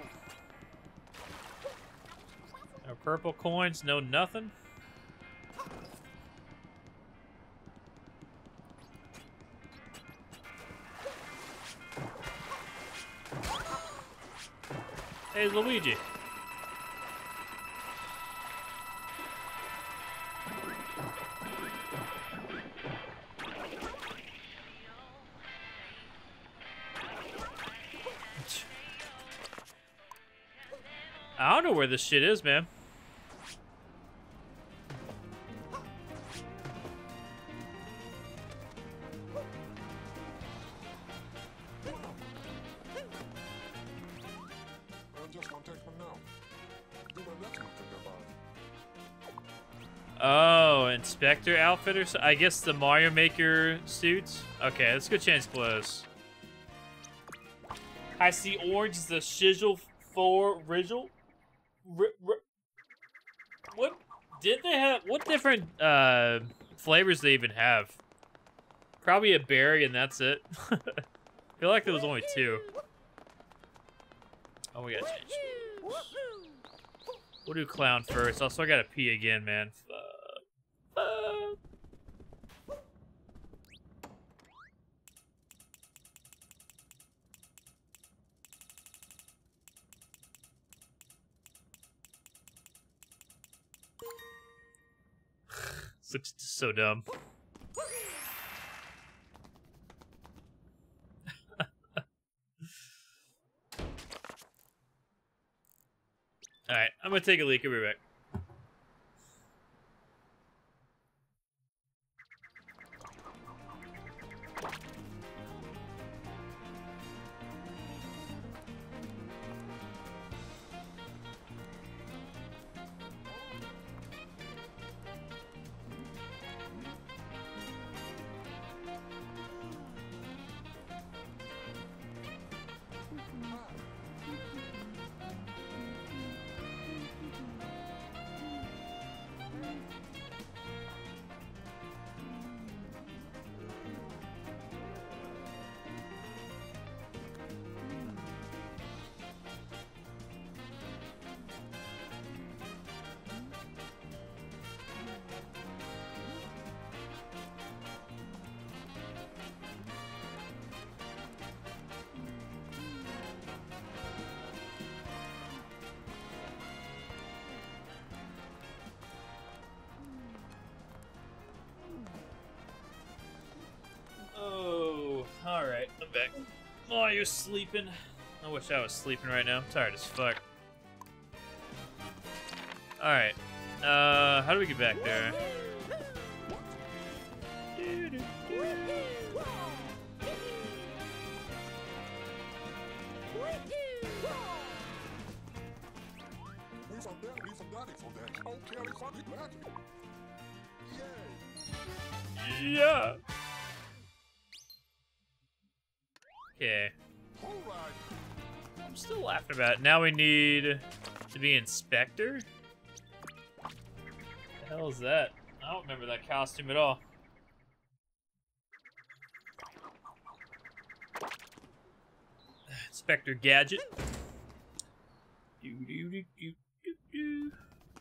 No purple coins, no nothing? Hey, Luigi. I don't know where this shit is, man. I'm just gonna take one now. Do my next one think about it. Oh, Inspector outfit or so? I guess the Mario Maker suits? Okay, let's go change clothes. I see orange is the shizzle for Rizzel. R r what did they have? What different uh, flavors they even have? Probably a berry and that's it. I feel like there was only two. Oh, we gotta change. We'll do clown first. Also, I gotta pee again, man. Fuck. Fuck. This looks so dumb. Alright, I'm gonna take a leak. I'll be right back. Oh, you're sleeping. I wish I was sleeping right now. I'm tired as fuck. Alright. Uh, how do we get back there? Yeah. Okay. I'm still laughing about it. Now we need to be Inspector? What the hell is that? I don't remember that costume at all. Inspector Gadget. Do do do do do do.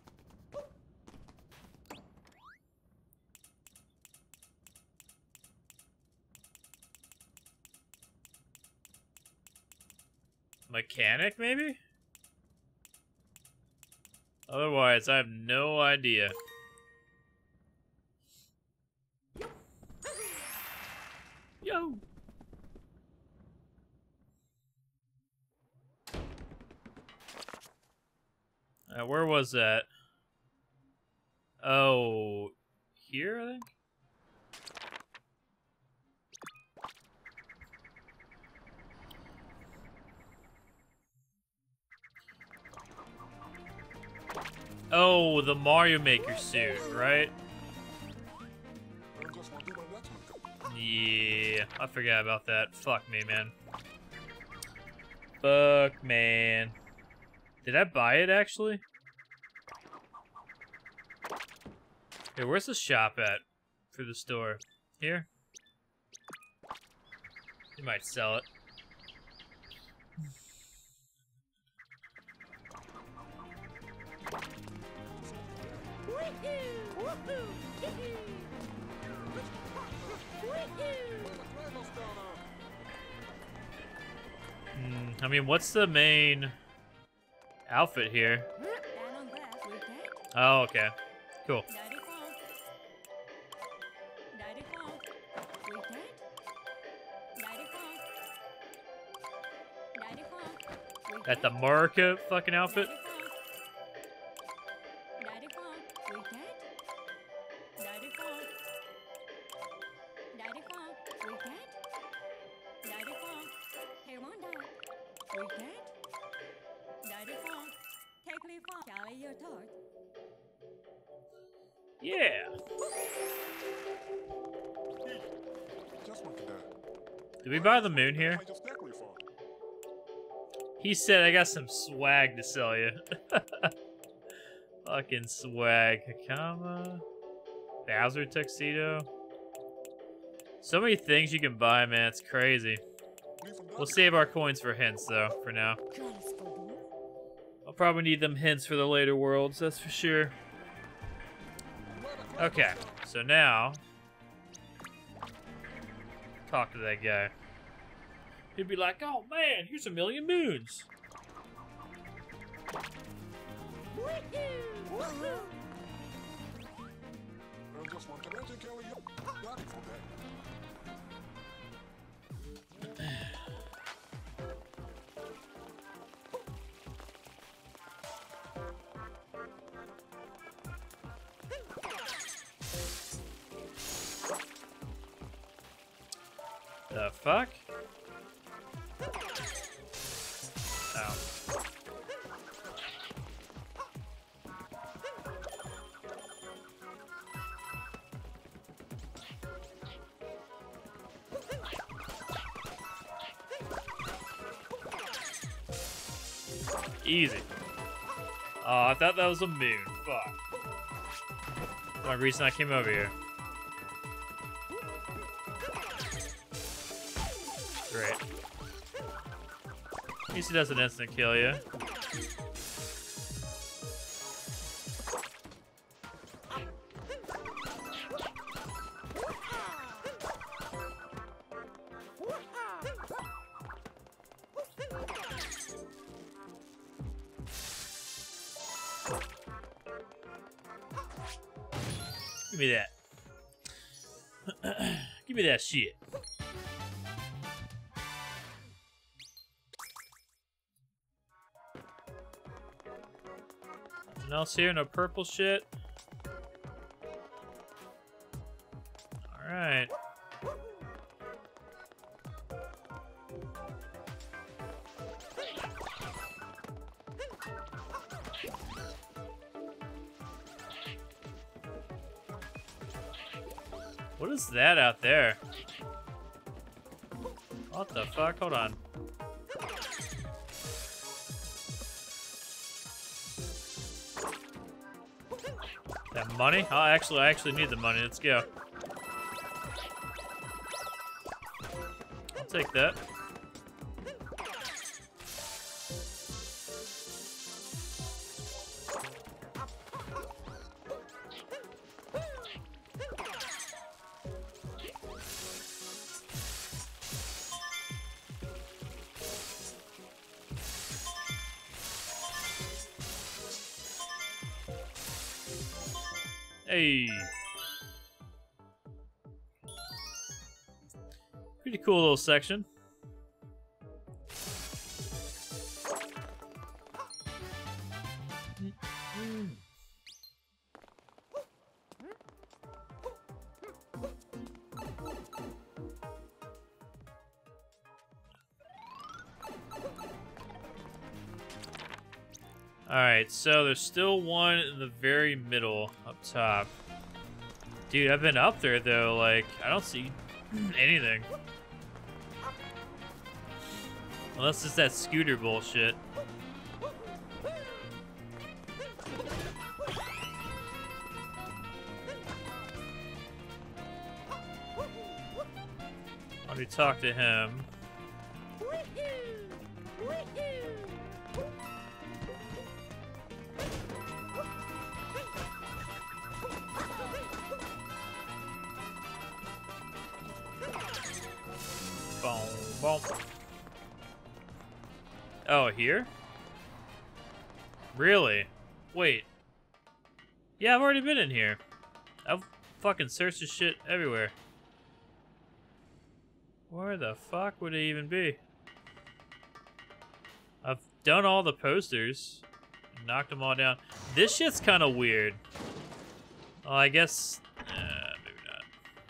Mechanic, maybe? Otherwise, I have no idea. Yo! Uh, where was that? Oh, here, I think? Oh, the Mario Maker suit, right? Yeah, I forgot about that. Fuck me, man. Fuck, man. Did I buy it, actually? Hey, where's the shop at for the store? Here? You might sell it. Hmm, I mean, what's the main outfit here? Oh, okay. Cool. At the Marika fucking outfit? Yeah. Did we buy the moon here? He said I got some swag to sell you. Fucking swag. Hakama. Bowser tuxedo. So many things you can buy, man. It's crazy. We'll save our coins for hints, though, for now. I'll probably need them hints for the later worlds, that's for sure. Okay, so now... talk to that guy. He'd be like, oh man, here's a million moons. The fuck? Oh. Easy. Oh, I thought that was a moon. Fuck. One reason I came over here. Great. At least he doesn't instant kill you. Give me that. Give me that shit. Nothing else here? No purple shit? Alright. What is that out there? What the fuck? Hold on. That money? Oh, actually, I actually need the money. Let's go. I'll take that. Hey. Pretty cool little section. Alright, so there's still one in the very middle up top. Dude, I've been up there though, like, I don't see anything. Unless it's that scooter bullshit. Let me talk to him. Boom, boom. Oh, here? Really? Wait. Yeah, I've already been in here. I've fucking searched this shit everywhere. Where the fuck would it even be? I've done all the posters. Knocked them all down. This shit's kind of weird. Well, I guess... Uh, maybe not.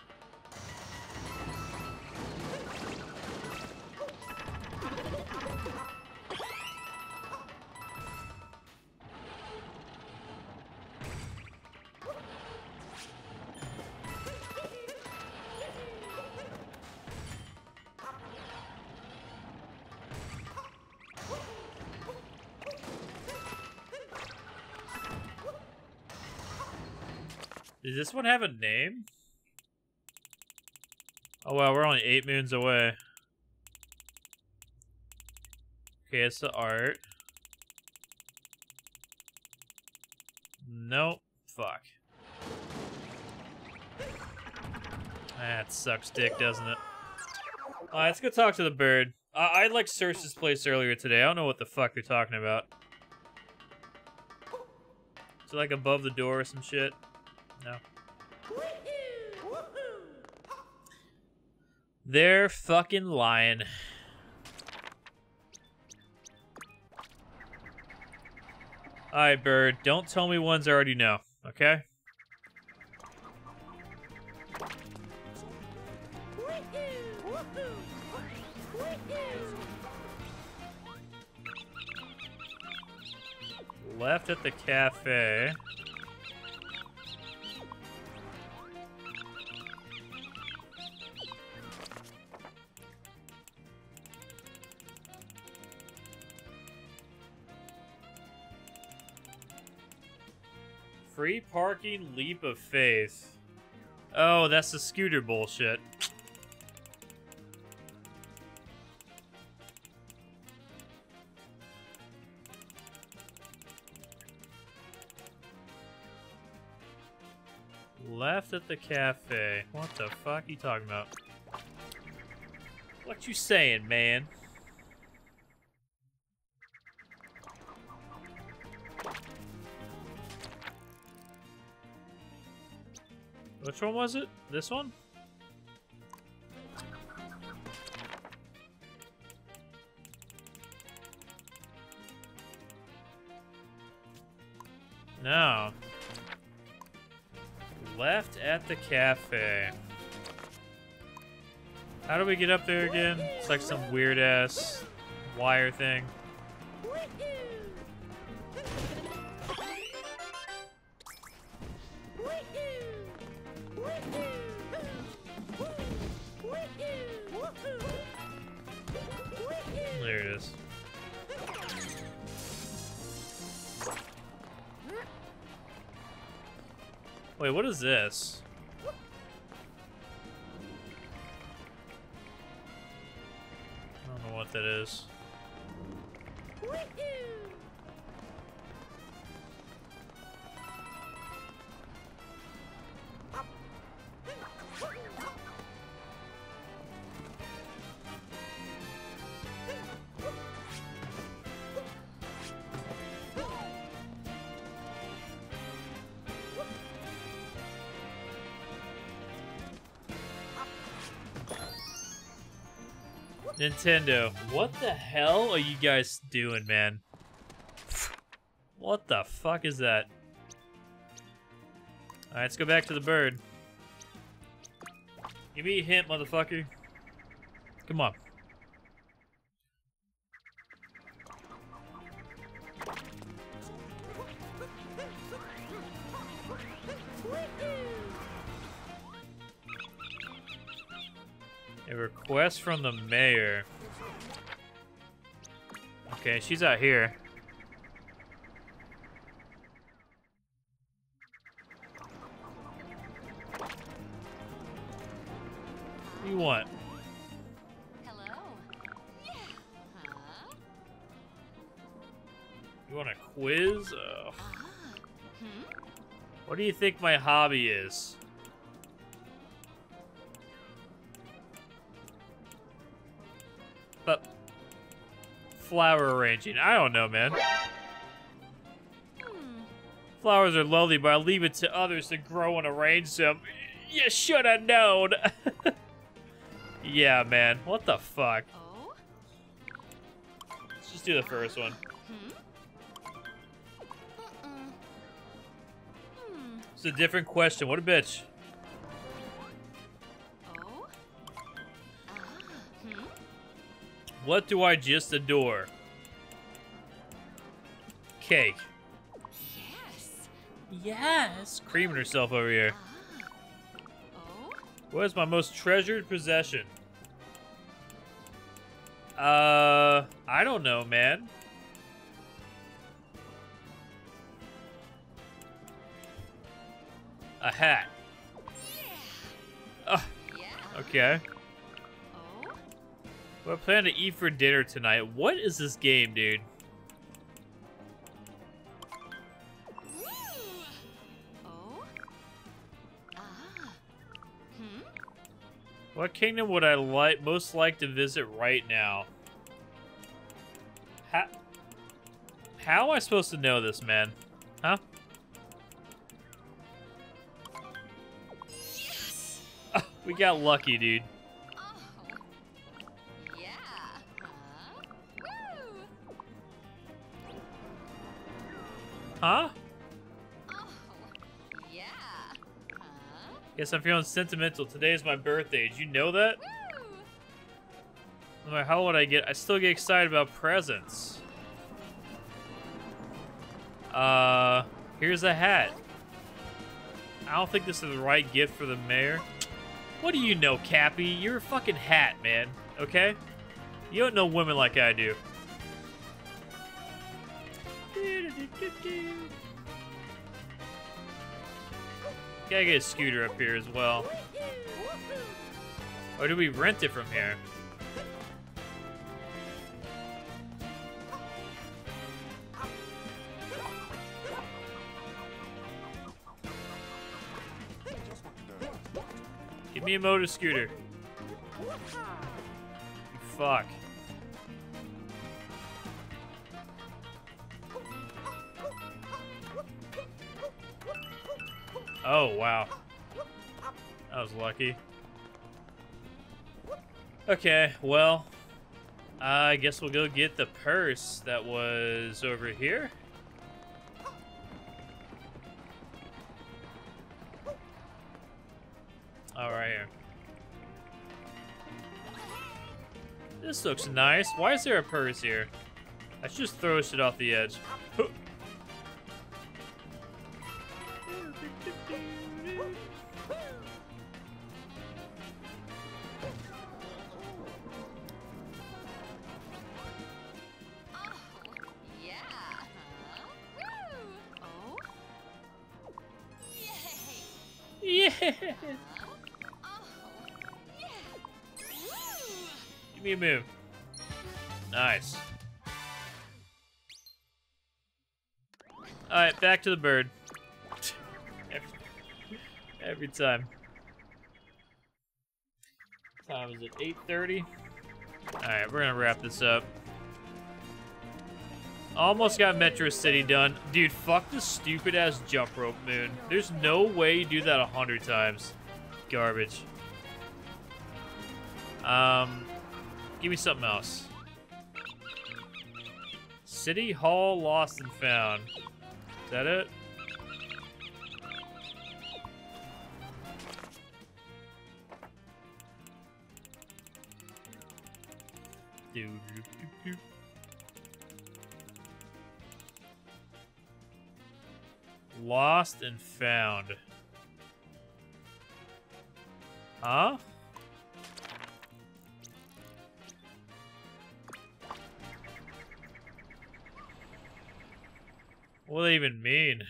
Does this one have a name? Oh wow, we're only eight moons away. Okay, it's the art. Nope. Fuck. That sucks dick, doesn't it? Alright, let's go talk to the bird. I, I like searched this place earlier today. I don't know what the fuck they're talking about. Is it like above the door or some shit? No. They're fucking lying. Alright, bird. Don't tell me ones I already know, okay? Left at the cafe. Free parking, leap of faith. Oh, that's the scooter bullshit. Left at the cafe. What the fuck are you talking about? What you saying, man? Which one was it? This one? No. Left at the cafe. How do we get up there again? It's like some weird ass wire thing. There it is. Wait, what is this? I don't know what that is. Nintendo, what the hell are you guys doing, man? What the fuck is that? Alright, let's go back to the bird. Give me a hint, motherfucker. Come on. A request from the mayor. Okay, she's out here. What do you want? Hello. Yeah. Huh? You want a quiz? Ugh. Ah. Hmm? What do you think my hobby is? But flower arranging. I don't know, man. Hmm. Flowers are lovely, but I leave it to others to grow and arrange them. You should have known. Yeah, man. What the fuck? Oh. Let's just do the first one. Hmm. Uh-uh. Hmm. It's a different question. What a bitch. Oh. Ah. Hmm. What do I just adore? Cake. Yes. Yes. Creaming herself over here. Ah. Oh. What is my most treasured possession? Uh, I don't know, man. A hat. Uh, Yeah. okay. Oh. What I plan to eat for dinner tonight? What is this game, dude? Oh. Ah. Hmm. What kingdom would I like most like to visit right now? How, how am I supposed to know this, man? Huh? Yes. Oh, we got lucky, dude. Oh. Yeah. Huh? Woo. Huh? Oh. Yeah. Huh? Guess I'm feeling sentimental. Today is my birthday. Did you know that? Woo. No matter how old I get, I still get excited about presents. Uh, here's a hat. I don't think this is the right gift for the mayor. What do you know, Cappy? You're a fucking hat, man. Okay? You don't know women like I do. Gotta get a scooter up here as well. Or do we rent it from here? Give me a motor scooter. You fuck. Oh, wow. That was lucky. Okay, well, uh, I guess we'll go get the purse that was over here. This looks nice. Why is there a purse here? I should just throw shit off the edge. Yeah. Give me a move. Nice. Alright, back to the bird. every, every time. What time is it? eight thirty? Alright, we're gonna wrap this up. Almost got Metro City done. Dude, fuck the stupid ass jump rope moon. There's no way you do that a hundred times. Garbage. Um, give me something else. City Hall Lost and Found. Is that it? Doo -doo -doo -doo. Lost and Found. Huh? What do they even mean?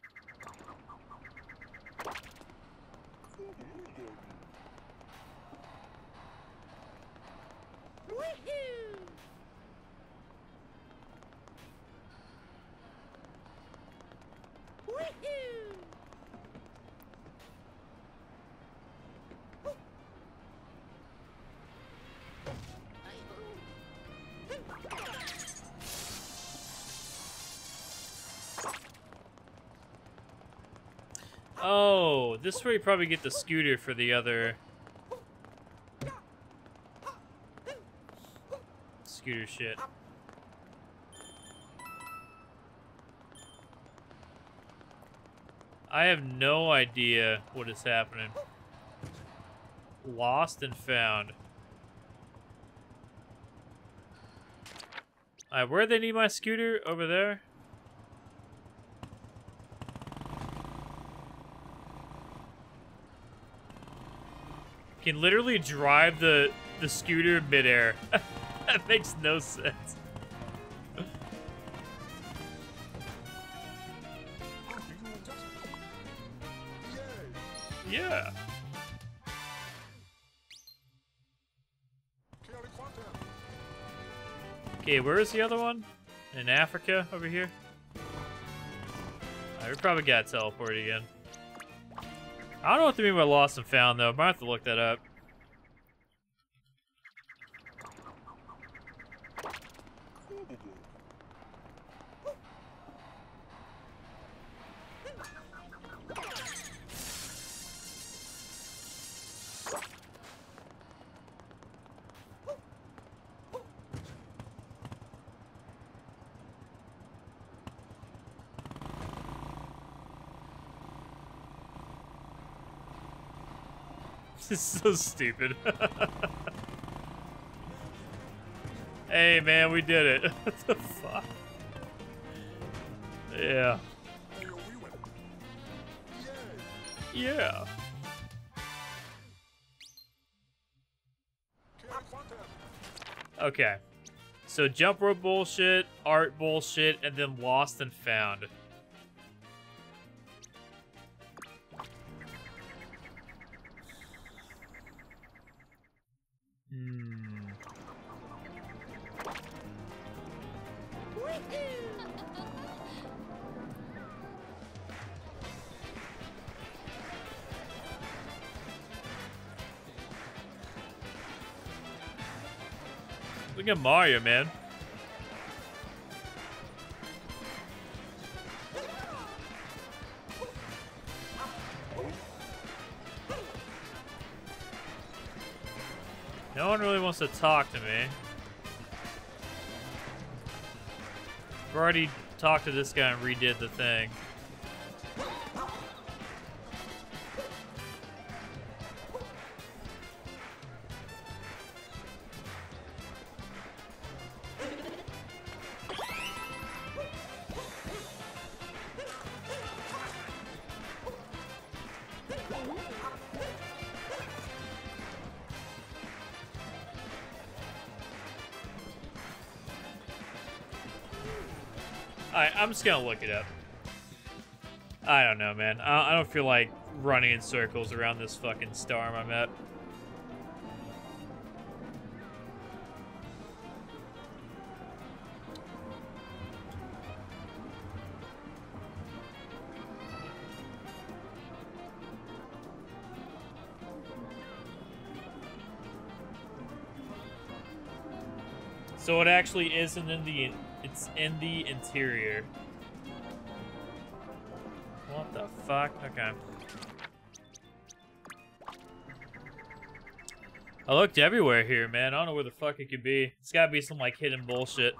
Oh, this is where you probably get the scooter for the other scooter shit. I have no idea what is happening. Lost and Found. Alright, where do they need my scooter? Over there? Can literally drive the the scooter midair. That makes no sense. Yeah. Okay, where is the other one? In Africa, over here? Alright, we probably got teleported again. I don't know what they mean by lost and found, though. Might have to look that up. This is so stupid. Hey man, we did it. What the fuck? Yeah. Yeah. Okay. So jump rope bullshit, art bullshit, and then lost and found. Hmm. Look at Mario, man. No one really wants to talk to me. I've already talked to this guy and redid the thing. Alright, I'm just gonna look it up. I don't know, man. I, I don't feel like running in circles around this fucking storm I'm at. So it actually isn't in the, it's in the interior. What the fuck? Okay. I looked everywhere here, man. I don't know where the fuck it could be. It's gotta be some, like, hidden bullshit.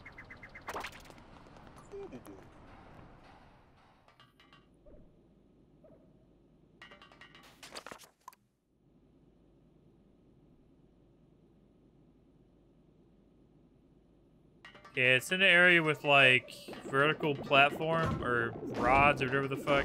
Yeah, it's in an area with, like, vertical platform, or rods, or whatever the fuck.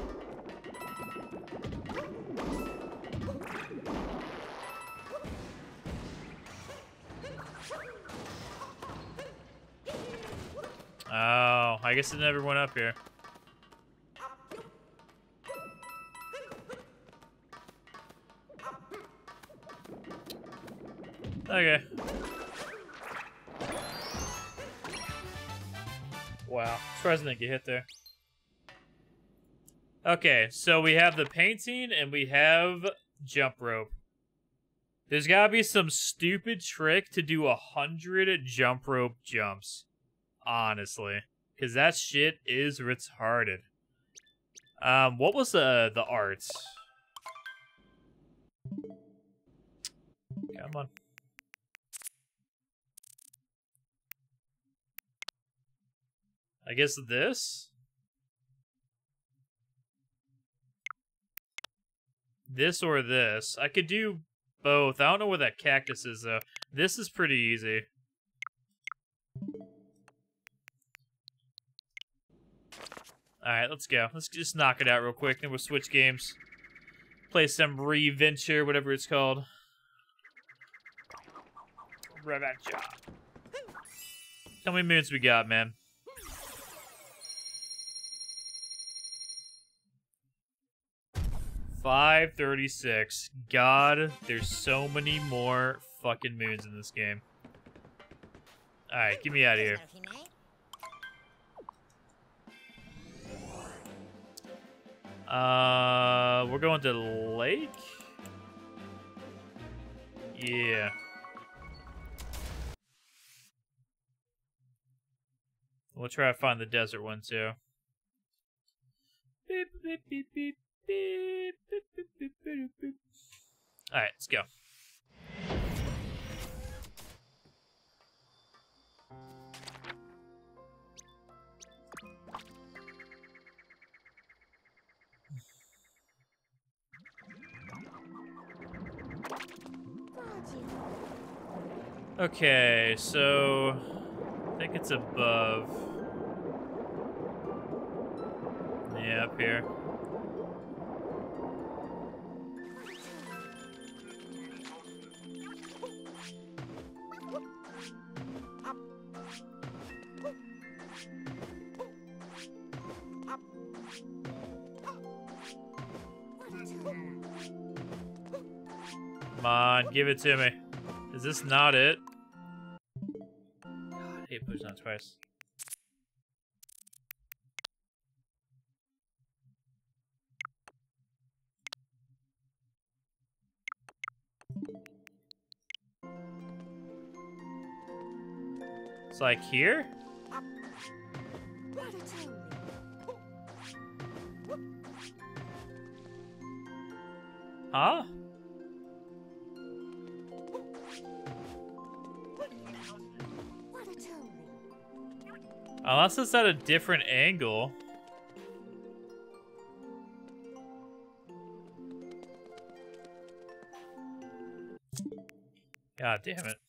Oh, I guess it never went up here. Okay. Wow, surprised I didn't get hit there. Okay, so we have the painting and we have jump rope. There's gotta be some stupid trick to do a hundred jump rope jumps. Honestly. Because that shit is retarded. Um, what was the, the art? Come on. I guess this? This or this. I could do both. I don't know where that cactus is, though. This is pretty easy. Alright, let's go. Let's just knock it out real quick, then we'll switch games. Play some Reventure, whatever it's called. Reventure. How many minutes we got, man? five thirty-six. God, there's so many more fucking moons in this game. Alright, get me out of here. Uh, we're going to the lake? Yeah. We'll try to find the desert one, too. Beep, beep, beep, beep. Beep, beep, beep, beep, beep, beep. All right, let's go. Okay, so I think it's above. Yeah, up here. Come on, give it to me. Is this not it? God, I hate pushing on twice. It's like here? Huh? Unless it's at a different angle. God damn it.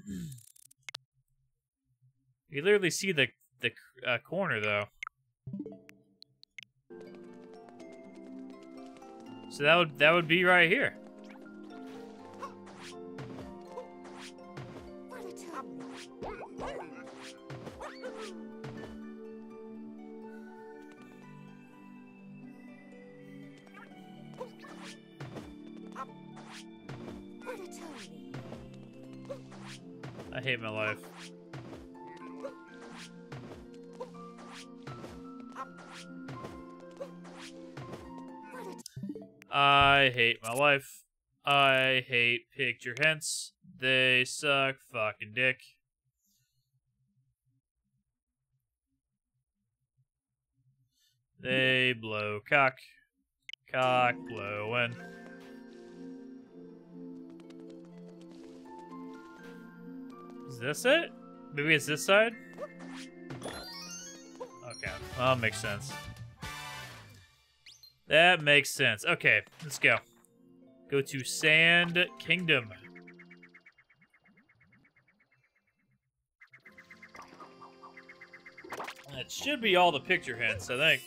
You literally see the the uh, corner though. So that would that would be right here. I hate my life. I hate my life. I hate picture hints. They suck fucking dick. They blow cock. Cock blowin'. Is this it? Maybe it's this side? Okay. Well, makes sense. That makes sense. Okay, let's go. Go to Sand Kingdom. That should be all the picture hints, I think.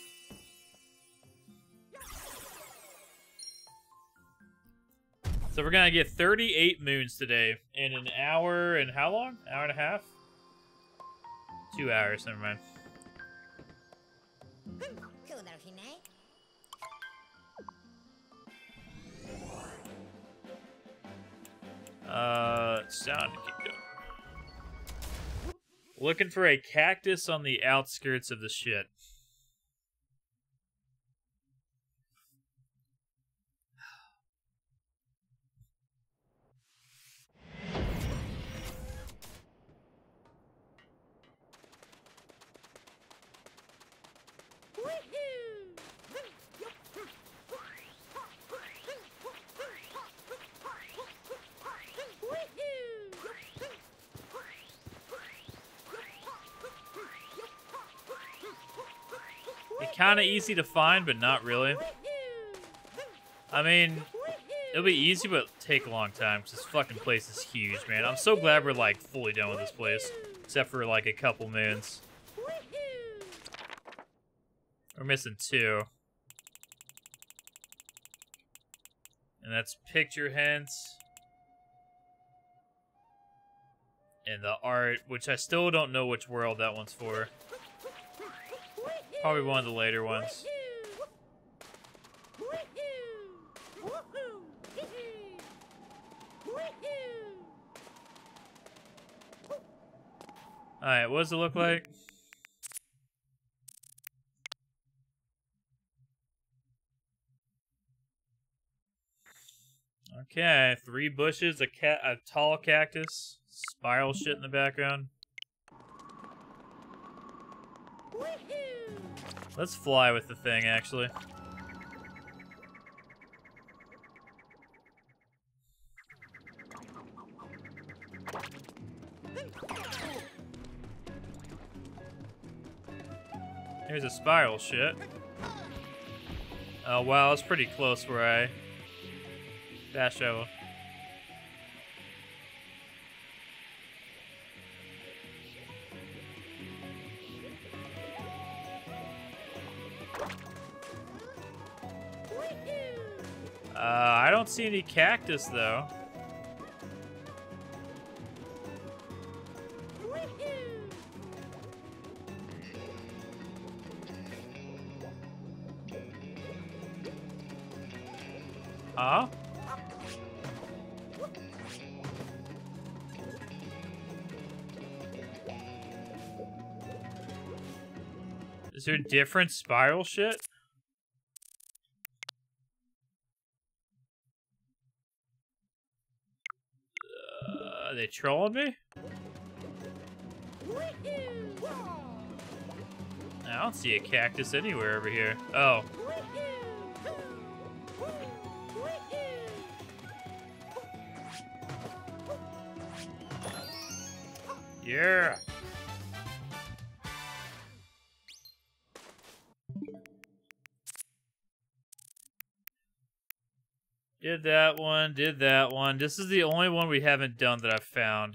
So we're gonna get thirty-eight moons today in an hour and how long? Hour and a half? Two hours, never mind. Uh, Sound Kingdom. Looking for a cactus on the outskirts of the shit. Kind of easy to find, but not really. I mean, it'll be easy, but take a long time, because this fucking place is huge, man. I'm so glad we're, like, fully done with this place. Except for, like, a couple moons. We're missing two. And that's picture hints. And the art, which I still don't know which world that one's for. Probably one of the later ones. Alright, what does it look like? Okay, three bushes, a cat, a tall cactus, spiral shit in the background. Let's fly with the thing, actually. Here's a spiral shit. Oh wow, that's pretty close where I dash over. Uh, I don't see any cactus, though. Huh? Is there different spiral shit? Are they trolling me? I don't see a cactus anywhere over here. Oh. Yeah. Did that one, did that one. This is the only one we haven't done that I've found.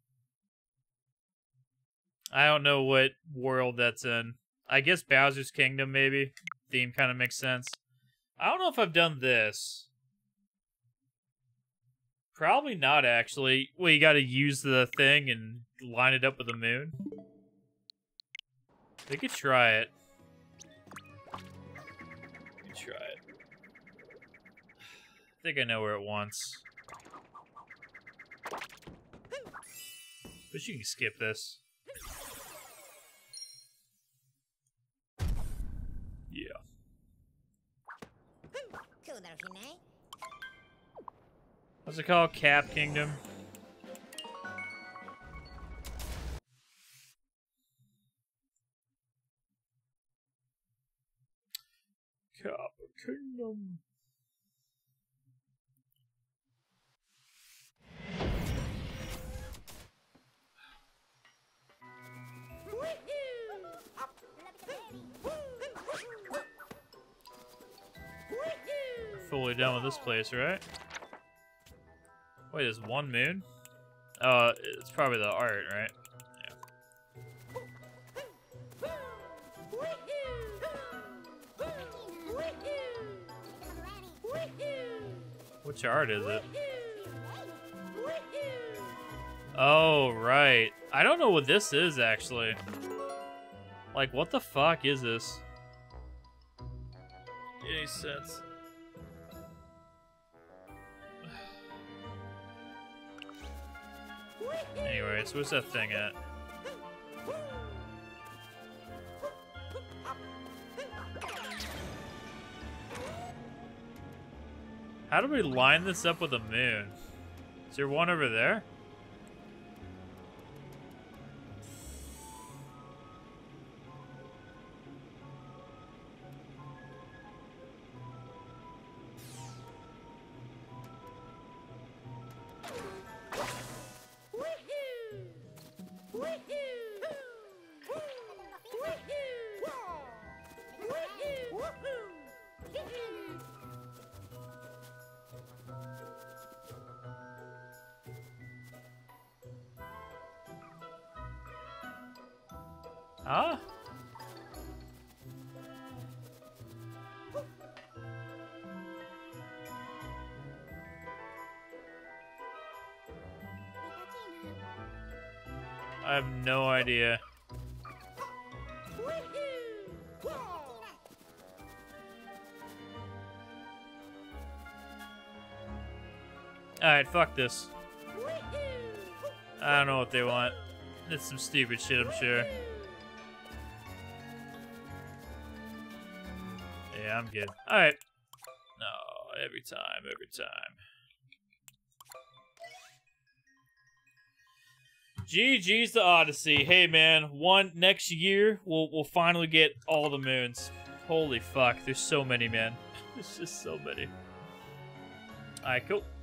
I don't know what world that's in. I guess Bowser's Kingdom, maybe. Theme kind of makes sense. I don't know if I've done this. Probably not, actually. Well, you gotta use the thing and line it up with the moon. We could try it. We could try it. I think I know where it wants. But you can skip this. Yeah. What's it called? Cap Kingdom? Cap Kingdom. Fully done with this place, right? Wait, there's one moon? Uh, it's probably the art, right? Which art is it? Oh, right. I don't know what this is, actually. Like, what the fuck is this? Any sense? Anyways, where's that thing at? How do we line this up with a moon? Is there one over there? Huh? I have no idea. Alright, fuck this. I don't know what they want. It's some stupid shit, I'm sure. Yeah, I'm good. Alright. No, every time, every time. G G's to Odyssey. Hey man, one next year we'll we'll finally get all the moons. Holy fuck, there's so many, man. There's just so many. Alright, cool.